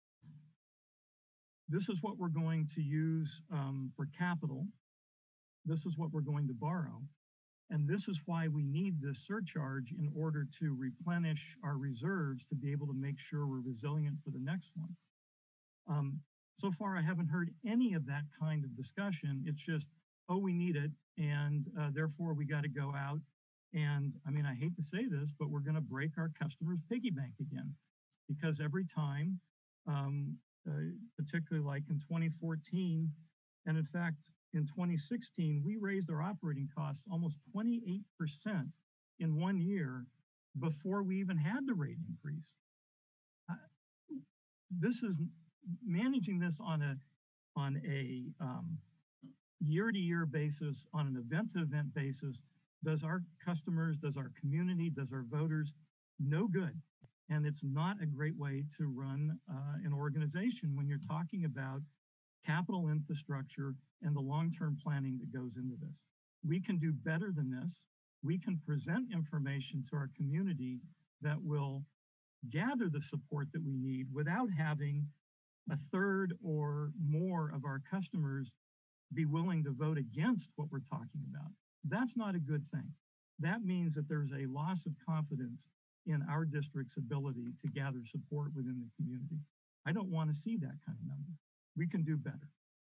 This is what we're going to use um, for capital. This is what we're going to borrow. And this is why we need this surcharge in order to replenish our reserves to be able to make sure we're resilient for the next one. Um, so far, I haven't heard any of that kind of discussion. It's just, oh, we need it, and uh, therefore we got to go out. And I mean, I hate to say this, but we're going to break our customers' piggy bank again, because every time, um, uh, particularly like in twenty fourteen, and in fact, in twenty sixteen, we raised our operating costs almost twenty-eight percent in one year before we even had the rate increase. Uh, this is managing this on a on a um, year-to-year basis, on an event-to-event basis, does our customers, does our community, does our voters no good. And it's not a great way to run uh, an organization when you're talking about capital infrastructure and the long-term planning that goes into this. We can do better than this. We can present information to our community that will gather the support that we need without having a third or more of our customers be willing to vote against what we're talking about. That's not a good thing. That means that there's a loss of confidence in our district's ability to gather support within the community. I don't want to see that kind of number. We can do better.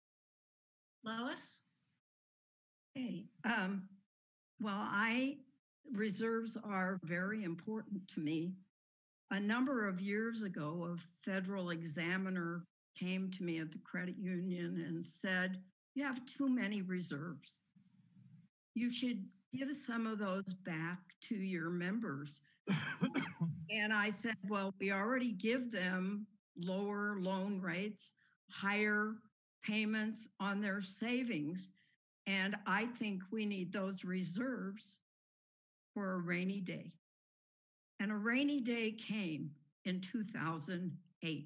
Lois? Hey, um, well, I, reserves are very important to me. A number of years ago, a federal examiner came to me at the credit union and said, you have too many reserves. You should give some of those back to your members. And I said, well, we already give them lower loan rates, higher payments on their savings. And I think we need those reserves for a rainy day. And a rainy day came in two thousand eight.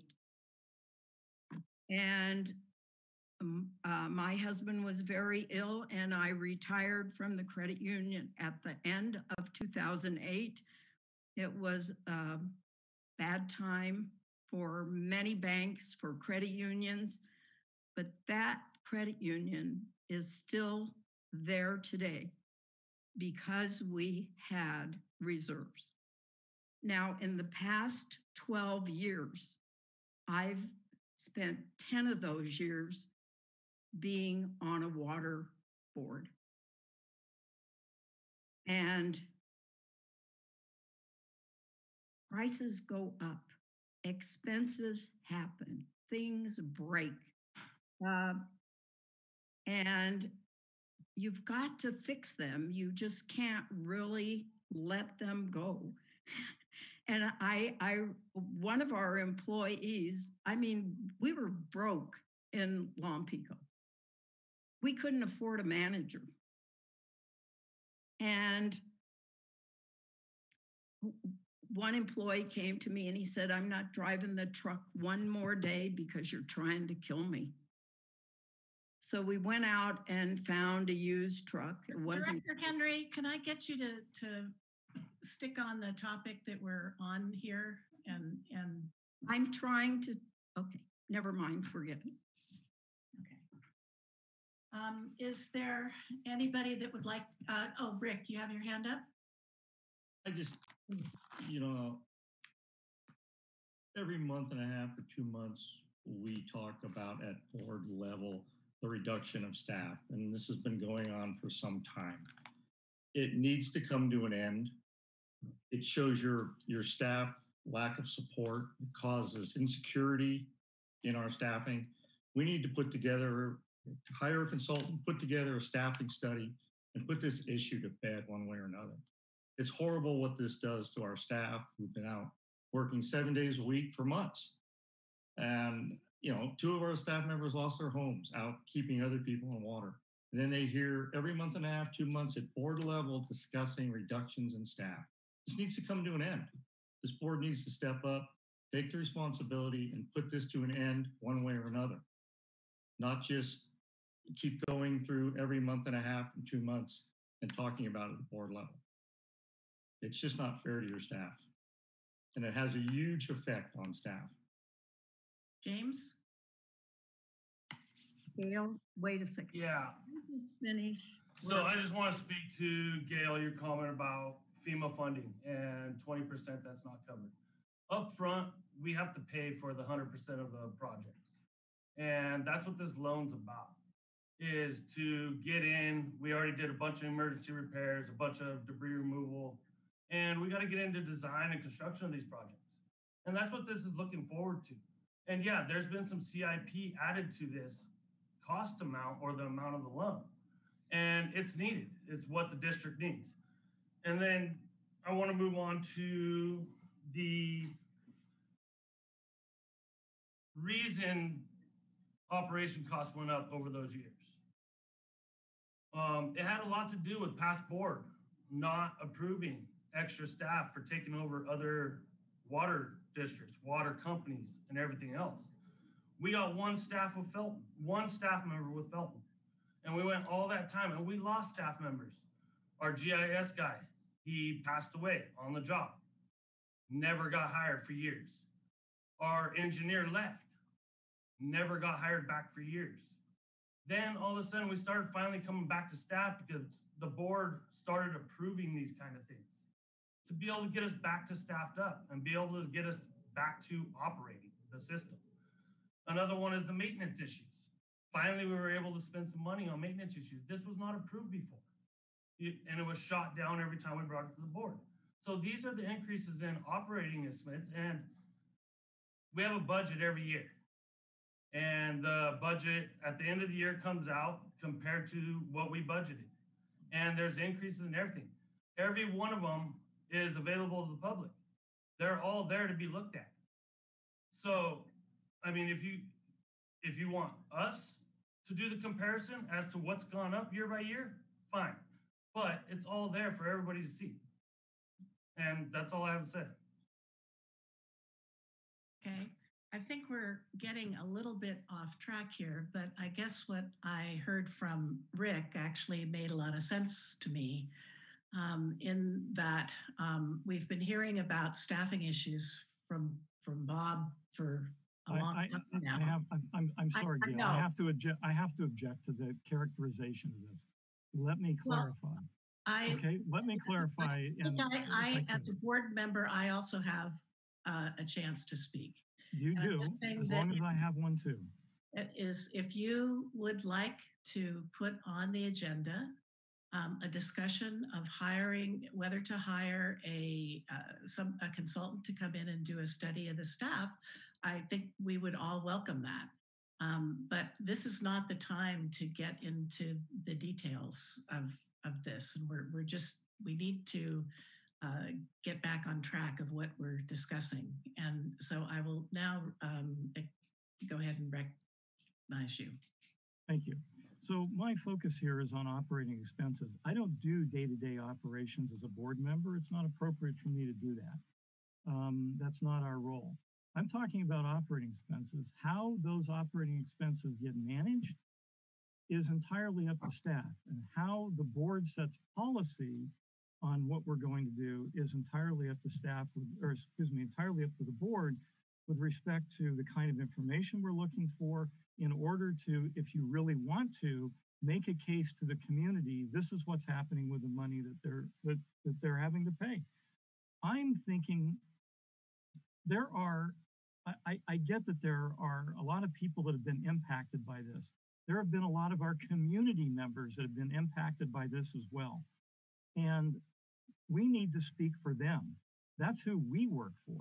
And um, uh, my husband was very ill, and I retired from the credit union at the end of two thousand eight. It was a bad time for many banks, for credit unions, but that credit union is still there today because we had reserves. Now, in the past twelve years, I've spent ten of those years being on a water board. And prices go up, expenses happen, things break. Uh, and you've got to fix them. You just can't really let them go. And I, I, one of our employees, I mean, we were broke in Lompico. We couldn't afford a manager. And one employee came to me and he said, I'm not driving the truck one more day because you're trying to kill me. So we went out and found a used truck. It wasn't. Director Henry, can I get you to, to stick on the topic that we're on here? And, and I'm trying to, okay, never mind, forget it. Okay. Um, is there anybody that would like, uh, oh, Rick, you have your hand up? I just, you know, every month and a half or two months, we talk about at board level the reduction of staff, and this has been going on for some time. It needs to come to an end. It shows your, your staff lack of support. It causes insecurity in our staffing. We need to put together, hire a consultant, put together a staffing study, and put this issue to bed one way or another. It's horrible what this does to our staff who've been out working seven days a week for months. And, you know, two of our staff members lost their homes out keeping other people in water. And then they hear every month and a half, two months at board level discussing reductions in staff. This needs to come to an end. This board needs to step up, take the responsibility, and put this to an end one way or another. Not just, keep going through every month and a half and two months and talking about it at the board level. It's just not fair to your staff. And it has a huge effect on staff. James? Gail, wait a second. Yeah. Just finish. So I just want to speak to Gail, your comment about FEMA funding and twenty percent that's not covered. Up front, we have to pay for the one hundred percent of the projects. And that's what this loan's about, is to get in. We already did a bunch of emergency repairs, a bunch of debris removal, and we got to get into design and construction of these projects. And that's what this is looking forward to. And yeah, there's been some C I P added to this cost amount or the amount of the loan. And it's needed. It's what the district needs. And then I want to move on to the reason operation costs went up over those years. Um, it had a lot to do with past board not approving extra staff for taking over other water districts, water companies, and everything else. We got one staff with Felton, one staff member with Felton. And we went all that time and we lost staff members. Our G I S guy, he passed away on the job. Never got hired for years. Our engineer left. Never got hired back for years. Then all of a sudden we started finally coming back to staff because the board started approving these kind of things to be able to get us back to staffed up and be able to get us back to operating the system. Another one is the maintenance issues. Finally, we were able to spend some money on maintenance issues. This was not approved before. It, and it was shot down every time we brought it to the board. So these are the increases in operating expense, and we have a budget every year. And the budget at the end of the year comes out compared to what we budgeted. And there's increases in everything. Every one of them is available to the public. They're all there to be looked at. So, I mean, if you if you want us to do the comparison as to what's gone up year by year, fine. But it's all there for everybody to see. And that's all I have to say. Okay. I think we're getting a little bit off track here, but I guess what I heard from Rick actually made a lot of sense to me, um, in that um, we've been hearing about staffing issues from from Bob for a I, long I, time now. I have, I'm, I'm, I'm I- sorry, I Gail. know. I have to object. I have to object to the characterization of this. Let me Well, clarify. I Okay, let me clarify. I, and- think I, if I I as a board member, I also have uh, a chance to speak. You And I'm do, just saying as that long as I have one too. It is if you would like to put on the agenda um, a discussion of hiring, whether to hire a uh, some a consultant to come in and do a study of the staff, I think we would all welcome that. Um, but this is not the time to get into the details of of this, and we're we're just we need to uh, get back on track of what we're discussing. And so I will now um, go ahead and recognize you. Thank you. So my focus here is on operating expenses. I don't do day-to-day operations as a board member. It's not appropriate for me to do that. Um, that's not our role. I'm talking about operating expenses. How those operating expenses get managed is entirely up to staff, and how the board sets policy on what we're going to do is entirely up to staff, with, or excuse me, entirely up to the board with respect to the kind of information we're looking for in order to, if you really want to, make a case to the community, this is what's happening with the money that they're, that, that they're having to pay. I'm thinking there are, I, I get that there are a lot of people that have been impacted by this. There have been a lot of our community members that have been impacted by this as well. And we need to speak for them. That's who we work for.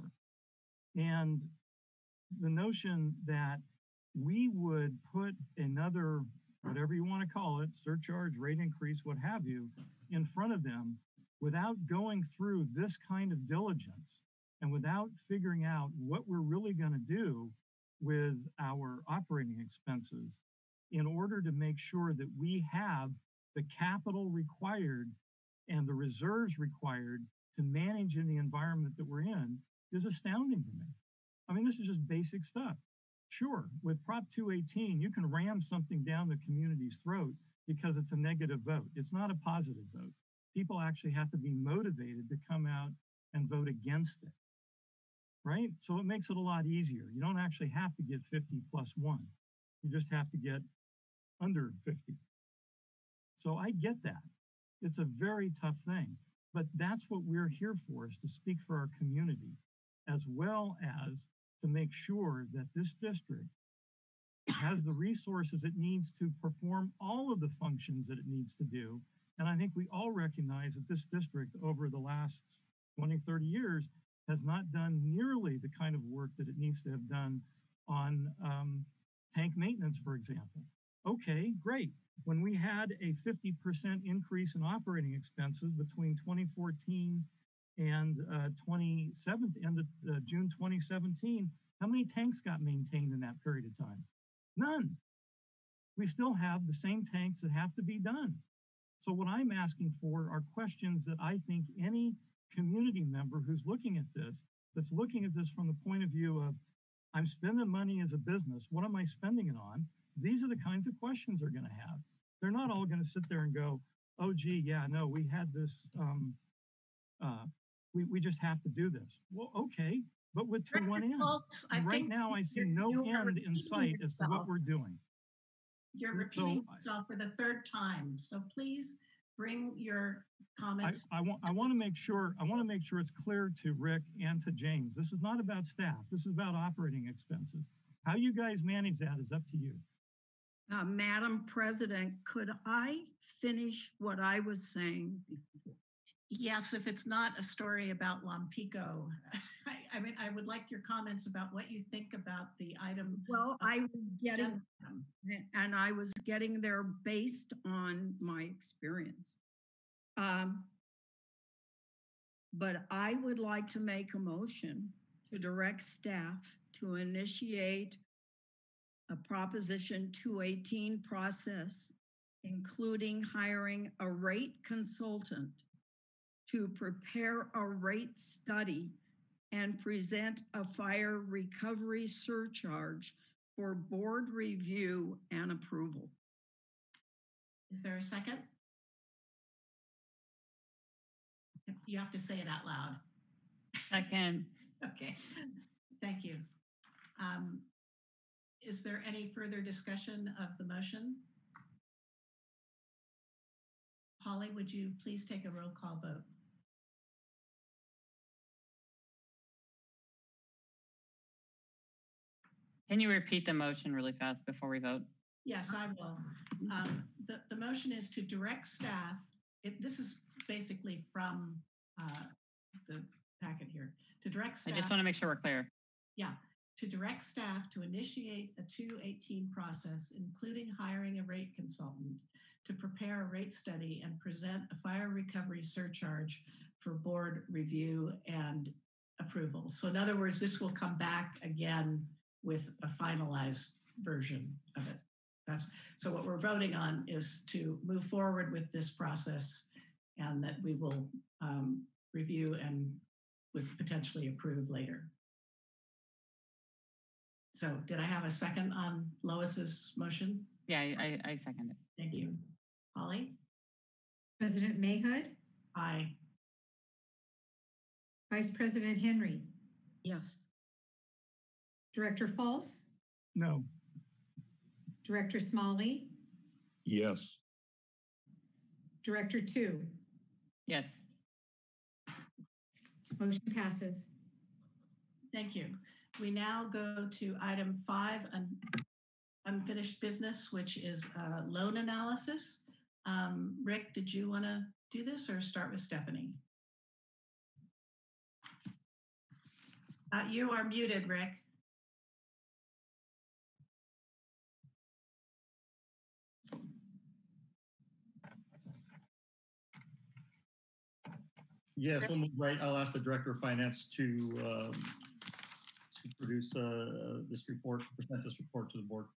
And the notion that we would put another, whatever you want to call it, surcharge, rate increase, what have you, in front of them without going through this kind of diligence and without figuring out what we're really going to do with our operating expenses in order to make sure that we have the capital required and the reserves required to manage in the environment that we're in is astounding to me. I mean, this is just basic stuff. Sure, with Prop two eighteen, you can ram something down the community's throat because it's a negative vote. It's not a positive vote. People actually have to be motivated to come out and vote against it, right? So it makes it a lot easier. You don't actually have to get fifty plus one. You just have to get under fifty. So I get that. It's a very tough thing, but that's what we're here for, is to speak for our community, as well as to make sure that this district has the resources it needs to perform all of the functions that it needs to do. And I think we all recognize that this district over the last twenty, thirty years has not done nearly the kind of work that it needs to have done on um, tank maintenance, for example. Okay, great. When we had a fifty percent increase in operating expenses between twenty fourteen and uh, twenty seventeen, end of uh, June twenty seventeen, how many tanks got maintained in that period of time? None. We still have the same tanks that have to be done. So what I'm asking for are questions that I think any community member who's looking at this, that's looking at this from the point of view of, I'm spending money as a business, what am I spending it on? These are the kinds of questions they're gonna have. They're not all gonna sit there and go, oh gee, yeah, no, we had this, um, uh, we, we just have to do this. Well, okay, but with to one end. Folks, I And right think now I see you're- no you are end in repeating sight as to what yourself. we're doing. You're So repeating yourself for the third time, so please bring your I, comments. I want I want to make sure I want to make sure it's clear to Rick and to James. This is not about staff. This is about operating expenses. How you guys manage that is up to you. Uh, Madam President, could I finish what I was saying before? Yes, if it's not a story about Lompico, I, I mean, I would like your comments about what you think about the item. Well, I was getting, Yeah. and I was getting there based on my experience. Um, but I would like to make a motion to direct staff to initiate a Proposition two eighteen process, including hiring a rate consultant to prepare a rate study and present a fire recovery surcharge for board review and approval. Is there a second? You have to say it out loud. Second. Okay, thank you. Um, is there any further discussion of the motion? Holly, would you please take a roll call vote? Can you repeat the motion really fast before we vote? Yes, I will. Um, the, the motion is to direct staff. It, this is basically from uh, the packet here. To direct staff. I just want to make sure we're clear. Yeah, to direct staff to initiate a two eighteen process, including hiring a rate consultant to prepare a rate study and present a fire recovery surcharge for board review and approval. So in other words, this will come back again with a finalized version of it. That's so what we're voting on is to move forward with this process, and that we will um, review and with potentially approve later. So did I have a second on Lois's motion? Yeah, I, I, I second it. Thank you. Holly? President Mayhood, Aye. Vice President Henry, Yes. Director Falls, No. Director Smalley, Yes. Director Two. Yes. Motion passes. Thank you. We now go to item five, un unfinished business, which is uh, loan analysis. Um, Rick, did you want to do this or start with Stephanie? Uh, you are muted, Rick. Yes, we'll move right. I'll ask the Director of Finance to um, to produce uh, this report, present this report to the board.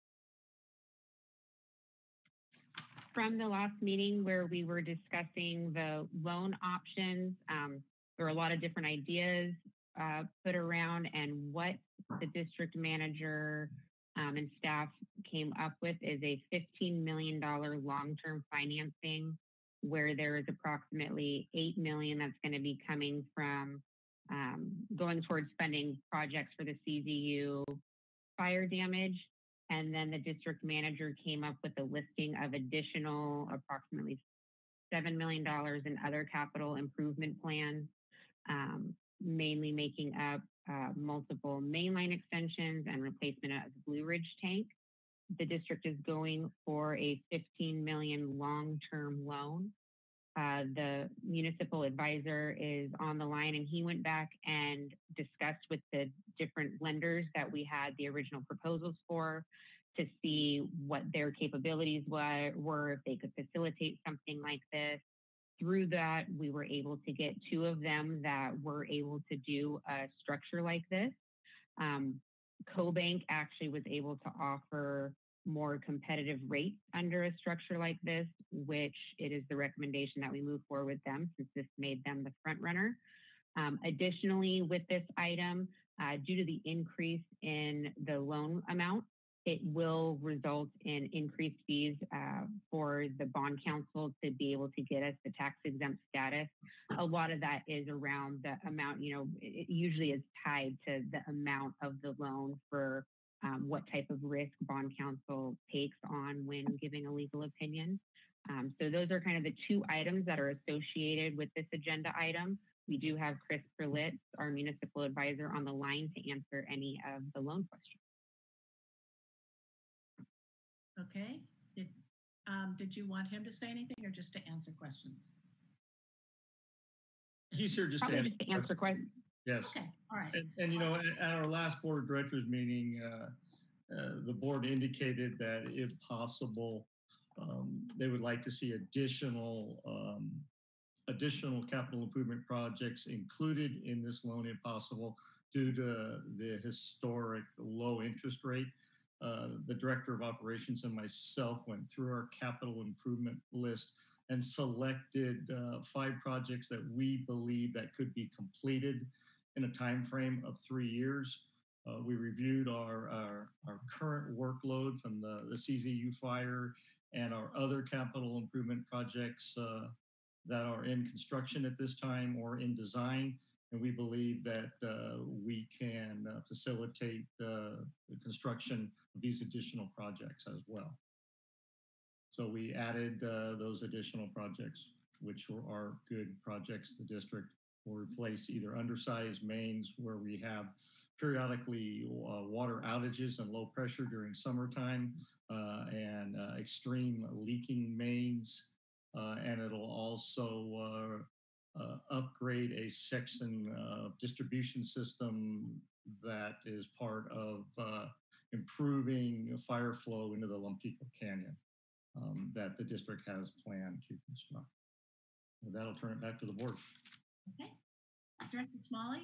From the last meeting where we were discussing the loan options, um, there were a lot of different ideas uh, put around, and what the district manager um, and staff came up with is a fifteen million dollars long-term financing where there is approximately eight million dollars that's going to be coming from um, going towards funding projects for the C Z U fire damage. And then the district manager came up with a listing of additional approximately seven million dollars in other capital improvement plans, um, mainly making up uh, multiple mainline extensions and replacement of the Blue Ridge tank. The district is going for a fifteen million dollars long-term loan. Uh, the municipal advisor is on the line, and he went back and discussed with the different lenders that we had the original proposals for to see what their capabilities were, were if they could facilitate something like this. Through that, we were able to get two of them that were able to do a structure like this. Um, CoBank actually was able to offer more competitive rates under a structure like this, which it is the recommendation that we move forward with them since this made them the front runner. Um, additionally, with this item, uh, due to the increase in the loan amount, it will result in increased fees uh, for the bond council to be able to get us the tax exempt status. A lot of that is around the amount, you know, it usually is tied to the amount of the loan for um, what type of risk bond council takes on when giving a legal opinion. Um, so those are kind of the two items that are associated with this agenda item. We do have Chris Perlitz, our municipal advisor, on the line to answer any of the loan questions. Okay. Did, um, did you want him to say anything or just to answer questions? He's here just to Probably answer, just to answer questions. Yes. Okay. All right. And, and you know, at, at our last board of directors meeting, uh, uh, the board indicated that if possible, um, they would like to see additional um, additional capital improvement projects included in this loan if possible due to the historic low interest rate. Uh, the director of operations and myself went through our capital improvement list and selected uh, five projects that we believe that could be completed in a time frame of three years. Uh, we reviewed our, our, our current workload from the, the C Z U fire and our other capital improvement projects uh, that are in construction at this time or in design. And we believe that uh, we can uh, facilitate uh, the construction of these additional projects as well. So we added uh, those additional projects, which are good projects. The district will replace either undersized mains where we have periodically uh, water outages and low pressure during summertime uh, and uh, extreme leaking mains. Uh, and it'll also uh, Uh, upgrade a section uh, distribution system that is part of uh, improving fire flow into the Lompico Canyon um, that the district has planned to construct. And that'll turn it back to the board. Okay. Director Smalley?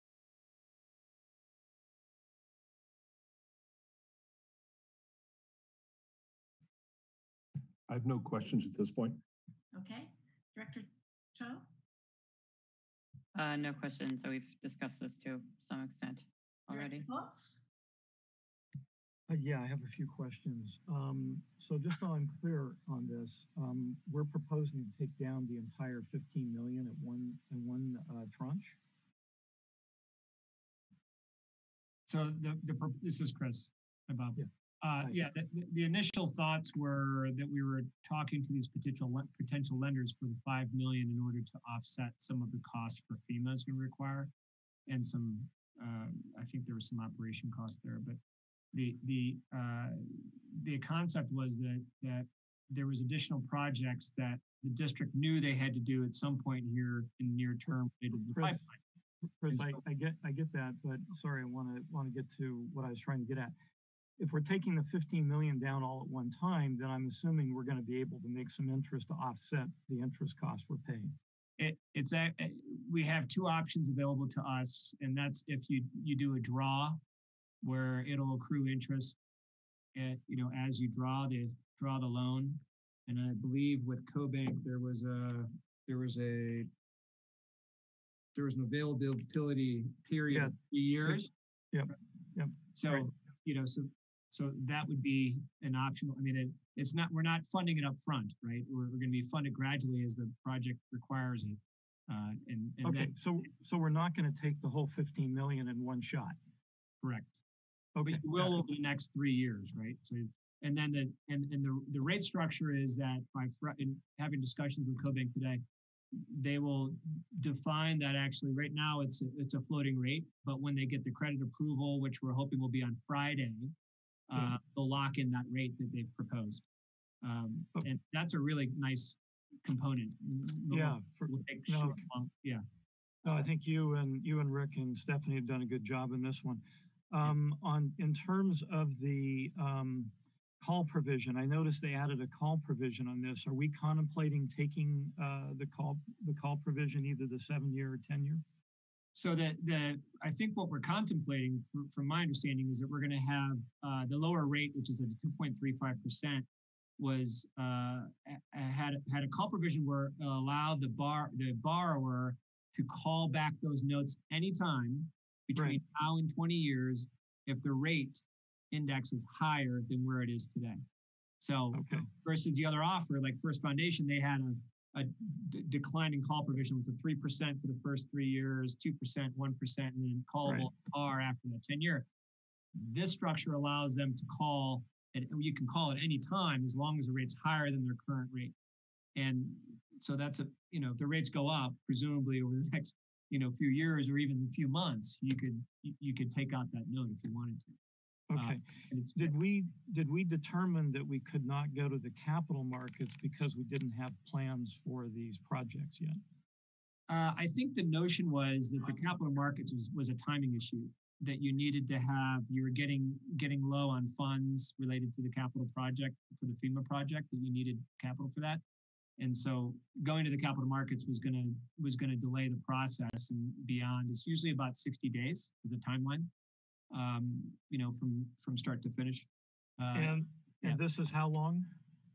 I have no questions at this point. Okay. Director Cho? Uh, no questions. So we've discussed this to some extent already. Folks? Uh, yeah, I have a few questions. Um, so just so I'm clear on this, um, we're proposing to take down the entire fifteen million at one in one uh, tranche. So the, the this is Chris. Hi, Bob. Yeah. Uh, yeah, the, the initial thoughts were that we were talking to these potential potential lenders for the five million in order to offset some of the costs for FEMA is going to require, and some uh, I think there was some operation costs there. But the the uh, the concept was that that there was additional projects that the district knew they had to do at some point here in near term related to the Chris, pipeline. Chris, So, I, I get I get that, but sorry, I want to want to get to what I was trying to get at. If we're taking the fifteen million down all at one time, then I'm assuming we're going to be able to make some interest to offset the interest costs we're paying. It, it's a, we have two options available to us, and that's if you you do a draw, where it'll accrue interest, at, you know, as you draw the draw the loan, and I believe with CoBank there was a there was a there was an availability period Yeah. of three years. Yep. Yep. So Right. you know, so So that would be an optional. I mean, it, it's not, we're not funding it up front, right? We're, we're going to be funded gradually as the project requires it. Uh, and, and Okay, then- so, so we're not going to take the whole fifteen million in one shot. correct. Okay. But you will over the next three years, right? So, and then the, and, and the, the rate structure is that by, fr- in having discussions with CoBank today, they will define that actually right now it's, a- it's a floating rate, but when they get the credit approval, which we're hoping will be on Friday, uh, they'll lock in that rate that they've proposed. Um, and that's a really nice component. No Yeah, one for- will take no. short, long- yeah. No, I think you and you and Rick and Stephanie have done a good job in this one. Um, on in terms of the um, call provision, I noticed they added a call provision on this. Are we contemplating taking uh, the call the call provision, either the seven year or ten year? So that the I think what we're contemplating, from, from my understanding, is that we're going to have uh, the lower rate, which is at two point three five percent, was uh, a- had had a call provision where it allowed the bar the borrower to call back those notes anytime between Right. now and twenty years if the rate index is higher than where it is today. So Okay. versus the other offer, like First Foundation, they had a, a d- declining call provision with a three percent for the first three years, two percent, one percent, and then callable R after that ten year. This structure allows them to call, and you can call at any time as long as the rate's higher than their current rate. And so that's a, you know, if the rates go up, presumably over the next, you know, few years or even a few months, you could, you, you could take out that note if you wanted to. Uh, Okay. and it's- Did we did we determine that we could not go to the capital markets because we didn't have plans for these projects yet? Uh, I think the notion was that the capital markets was, was a timing issue, that you needed to have, you were getting getting low on funds related to the capital project, for the FEMA project, that you needed capital for that. And so going to the capital markets was gonna was gonna delay the process and beyond. It's usually about sixty days is the timeline, um, you know, from from start to finish. Uh, and yeah. and this is how long?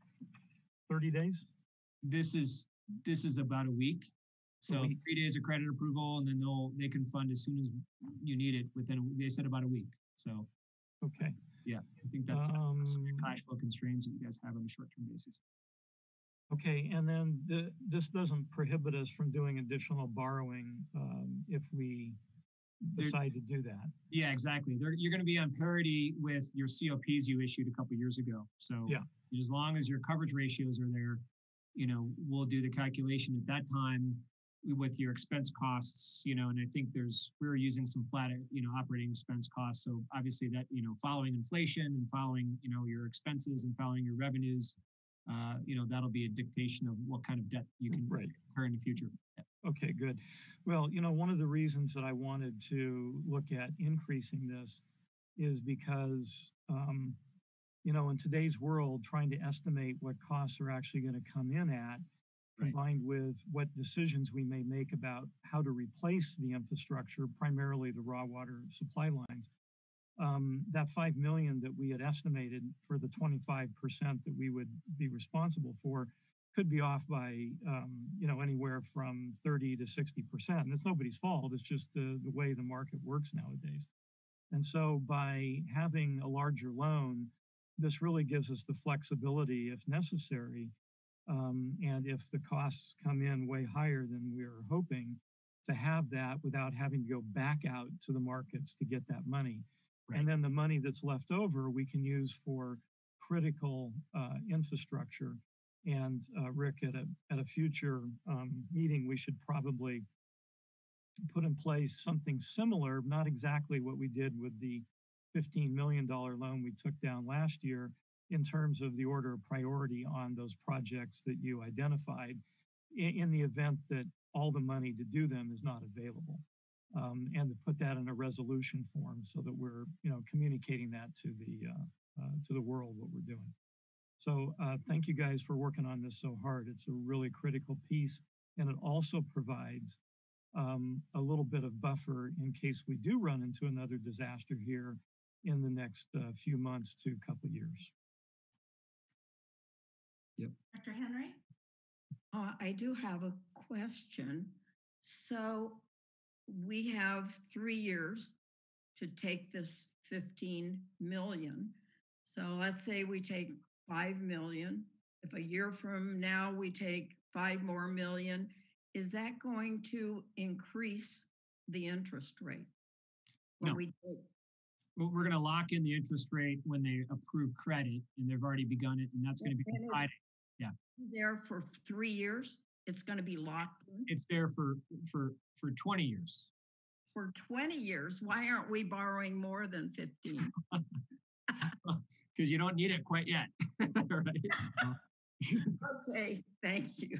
thirty days? This is this is about a week. So week. three days of credit approval, and then they'll they can fund as soon as you need it within. a- They said about a week. So Okay. yeah, I think that's Um, some of your cash flow constraints that you guys have on a short term basis. Okay, and then the, this doesn't prohibit us from doing additional borrowing um, if we There- decide to do that. Yeah, exactly. They're, you're going to be on parity with your C O Ps you issued a couple years ago. So Yeah. as long as your coverage ratios are there, you know, we'll do the calculation at that time with your expense costs, you know, and I think there's, we were using some flat, you know, operating expense costs. So obviously that, you know, following inflation and following, you know, your expenses and following your revenues, uh, you know, that'll be a dictation of what kind of debt you can Right. incur in the future. Okay, good. Well, you know, one of the reasons that I wanted to look at increasing this is because, um, you know, in today's world, trying to estimate what costs are actually going to come in at, combined with what decisions we may make about how to replace the infrastructure, primarily the raw water supply lines. Um, that five million that we had estimated for the twenty-five percent that we would be responsible for could be off by, um, you know, anywhere from thirty to sixty percent. And it's nobody's fault. It's just the, the way the market works nowadays. And so by having a larger loan, this really gives us the flexibility if necessary. Um, and if the costs come in way higher than we were hoping, to have that without having to go back out to the markets to get that money. And then the money that's left over, we can use for critical uh, infrastructure. And uh, Rick, at a at a future um, meeting, we should probably put in place something similar, not exactly what we did with the fifteen million dollar loan we took down last year, in terms of the order of priority on those projects that you identified, in, in the event that all the money to do them is not available. Um, and to put that in a resolution form so that we're, you know, communicating that to the uh, uh, to the world what we're doing. So uh, thank you guys for working on this so hard. It's a really critical piece, and it also provides um, a little bit of buffer in case we do run into another disaster here in the next uh, few months to a couple years. Yep. Doctor Henry? Uh, I do have a question. So we have three years to take this fifteen million. So let's say we take five million. If a year from now we take five more million, is that going to increase the interest rate? When No. we take We're we're going to lock in the interest rate when they approve credit, and they've already begun it, and that's going to be And it's decided. Yeah, there for three years, it's going to be locked in it's there for for for twenty years. for twenty years. Why aren't we borrowing more than fifteen? Because you don't need it quite yet. Right? So, Okay, thank you.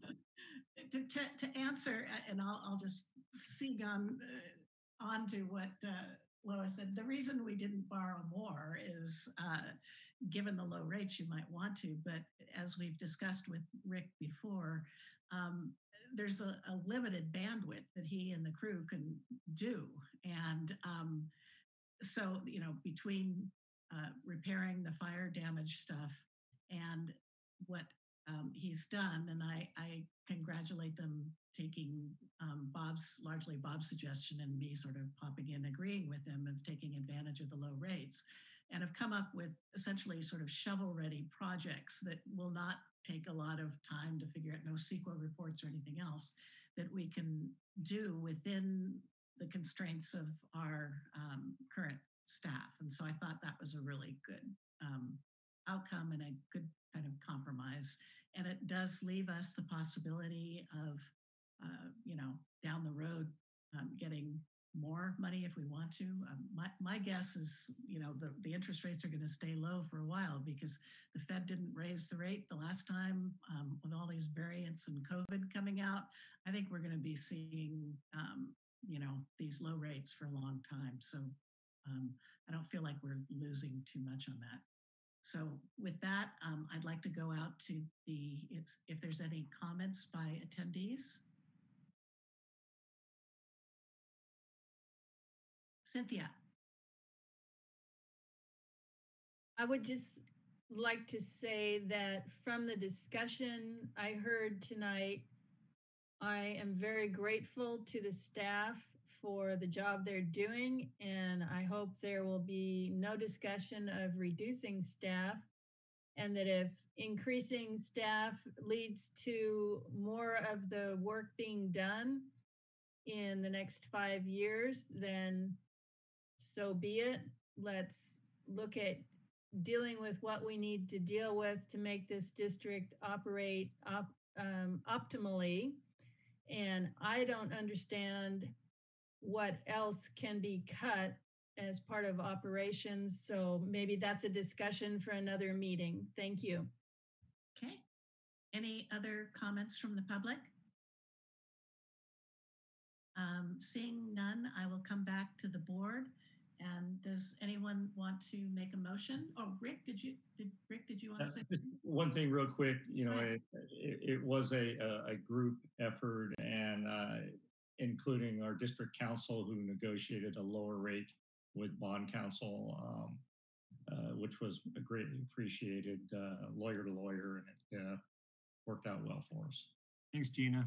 To, to, to answer, uh, and I'll, I'll just seek on, uh, on to what uh, Lois said. The reason we didn't borrow more is uh, given the low rates, you might want to, but as we've discussed with Rick before, um, there's a, a limited bandwidth that he and the crew can do. And um, so, you know, between uh, repairing the fire damage stuff and what um, he's done, and I, I congratulate them taking um, Bob's, largely Bob's suggestion and me sort of popping in, agreeing with him of taking advantage of the low rates, and have come up with essentially sort of shovel-ready projects that will not take a lot of time to figure out, no S Q L reports or anything else, that we can do within the constraints of our um, current staff. And so I thought that was a really good um, outcome and a good kind of compromise. And it does leave us the possibility of, uh, you know, down the road, um, getting more money if we want to. Um, my, my guess is, you know, the, the interest rates are going to stay low for a while because the Fed didn't raise the rate the last time um, with all these variants and COVID coming out. I think we're going to be seeing, um, you know, these low rates for a long time. So um, I don't feel like we're losing too much on that. So with that, um, I'd like to go out to the, it's, if there's any comments by attendees. Cynthia. I would just like to say that from the discussion I heard tonight, I am very grateful to the staff for the job they're doing, and I hope there will be no discussion of reducing staff, and that if increasing staff leads to more of the work being done in the next five years, then so be it. Let's look at dealing with what we need to deal with to make this district operate op, um, optimally. And I don't understand what else can be cut as part of operations. So maybe that's a discussion for another meeting. Thank you. Okay. Any other comments from the public? Um, seeing none, I will come back to the board. And does anyone want to make a motion? Oh, Rick, did you, did Rick, did you want to say Just something? one thing real quick, you know, it, it, it was a, a, a group effort and uh, including our district council who negotiated a lower rate with bond counsel, um, uh, which was greatly appreciated, uh, lawyer to lawyer, and it uh, worked out well for us. Thanks, Gina.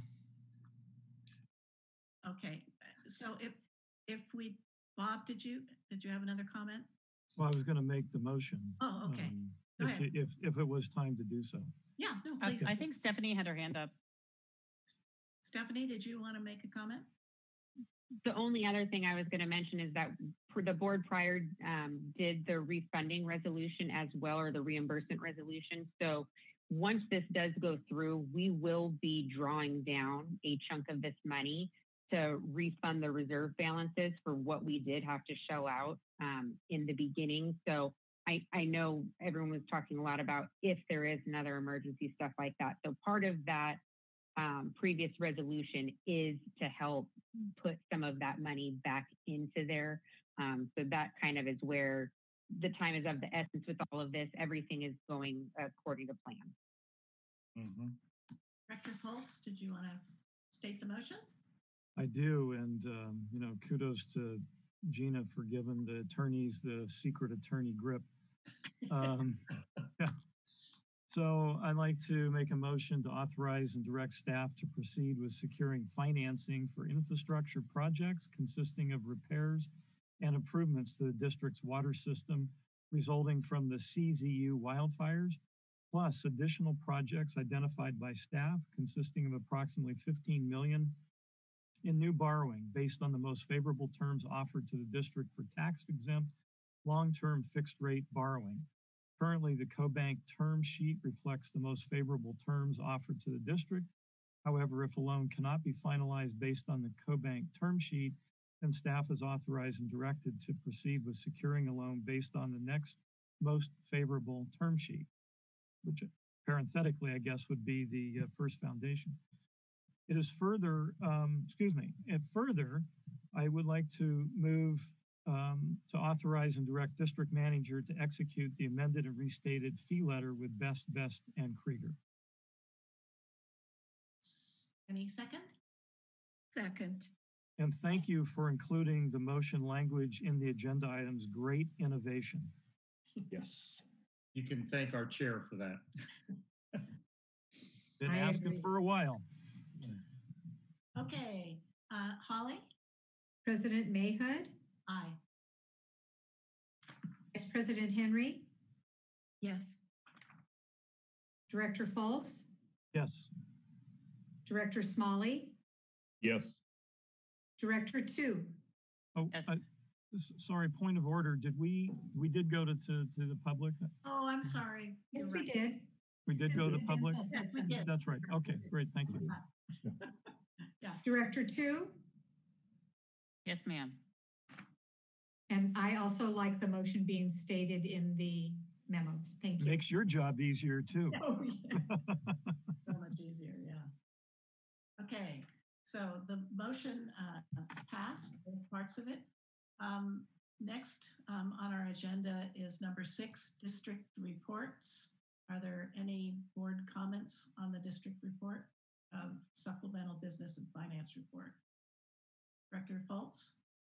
Okay, so if, if we, Bob, did you, did you have another comment? Well, I was going to make the motion. Oh, okay. um, Go if, ahead. if, if it was time to do so. Yeah, no, Uh, please. I think Stephanie had her hand up. Stephanie, did you want to make a comment? The only other thing I was going to mention is that for the board prior um, did the refunding resolution as well, or the reimbursement resolution. So once this does go through, we will be drawing down a chunk of this money to refund the reserve balances for what we did have to show out um, in the beginning. So I, I know everyone was talking a lot about if there is another emergency, stuff like that. So part of that um, previous resolution is to help put some of that money back into there. Um, so that kind of is where the time is of the essence with all of this. Everything is going according to plan. Mm-hmm. Director Pulse, did you want to state the motion? I do, and um, you know, kudos to Gina for giving the attorneys the secret attorney grip. Um, yeah. So I'd like to make a motion to authorize and direct staff to proceed with securing financing for infrastructure projects consisting of repairs and improvements to the district's water system, resulting from the C Z U wildfires, plus additional projects identified by staff consisting of approximately fifteen million in new borrowing based on the most favorable terms offered to the district for tax-exempt, long-term fixed-rate borrowing. Currently, the CoBank term sheet reflects the most favorable terms offered to the district. However, if a loan cannot be finalized based on the CoBank term sheet, then staff is authorized and directed to proceed with securing a loan based on the next most favorable term sheet, which parenthetically, I guess, would be the uh, First Foundation. It is further, um, excuse me, and further, I would like to move um, to authorize and direct district manager to execute the amended and restated fee letter with Best, Best, and Krieger. Any second? Second. And thank you for including the motion language in the agenda items. Great innovation. Yes. You can thank our chair for that. Been I asking agree. for a while. Okay, uh, Holly? President Mayhood, Aye. Vice President Henry, Yes. Director Falls, Yes. Director Smalley, Yes. Director Two. Oh, Yes. I, s- sorry, point of order. Did we, we did go to, to, to the public? Oh, I'm sorry. Yes, You're we right. did. We did go to the public? Yes, we did. That's right. Okay, great. Thank you. Yeah. Director Two, Yes, ma'am. and I also like the motion being stated in the memo. Thank you. Makes your job easier too. Oh, yeah. So much easier, yeah. Okay, so the motion uh, passed, both parts of it. Um, next um, on our agenda is number six, district reports. Are there any board comments on the district report of supplemental business and finance report? Director Fultz?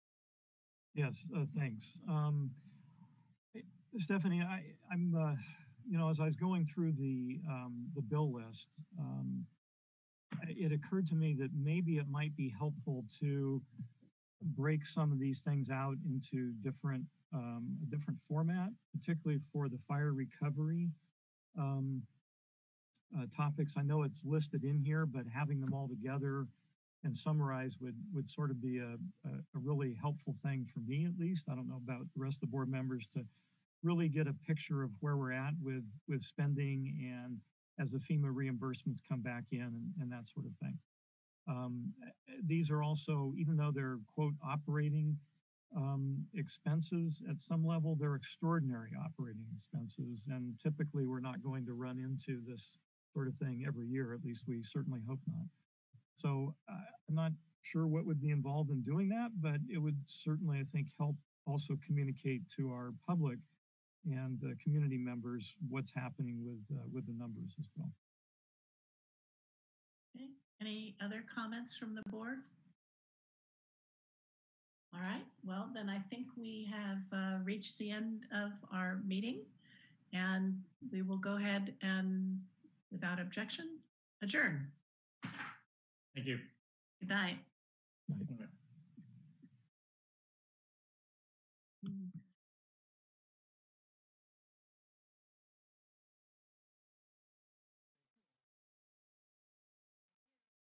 Yes, uh, thanks. Um, eh, Stephanie, I, I'm, uh, you know, as I was going through the um, the bill list, um, it occurred to me that maybe it might be helpful to break some of these things out into different um, a different format, particularly for the fire recovery um, uh, topics. I know it's listed in here, but having them all together and summarized would would sort of be a, a, a really helpful thing for me, at least. I don't know about the rest of the board members, to really get a picture of where we're at with with spending and as the FEMA reimbursements come back in and, and that sort of thing. Um, these are also, even though they're quote operating um, expenses at some level, they're extraordinary operating expenses. And typically we're not going to run into this sort of thing every year, at least we certainly hope not. So uh, I'm not sure what would be involved in doing that, but it would certainly, I think, help also communicate to our public and uh, community members what's happening with uh, with the numbers as well. Okay. Any other comments from the board? All right, well, then I think we have uh, reached the end of our meeting, and we will go ahead and, without objection, adjourn. Thank you. Good night. Right.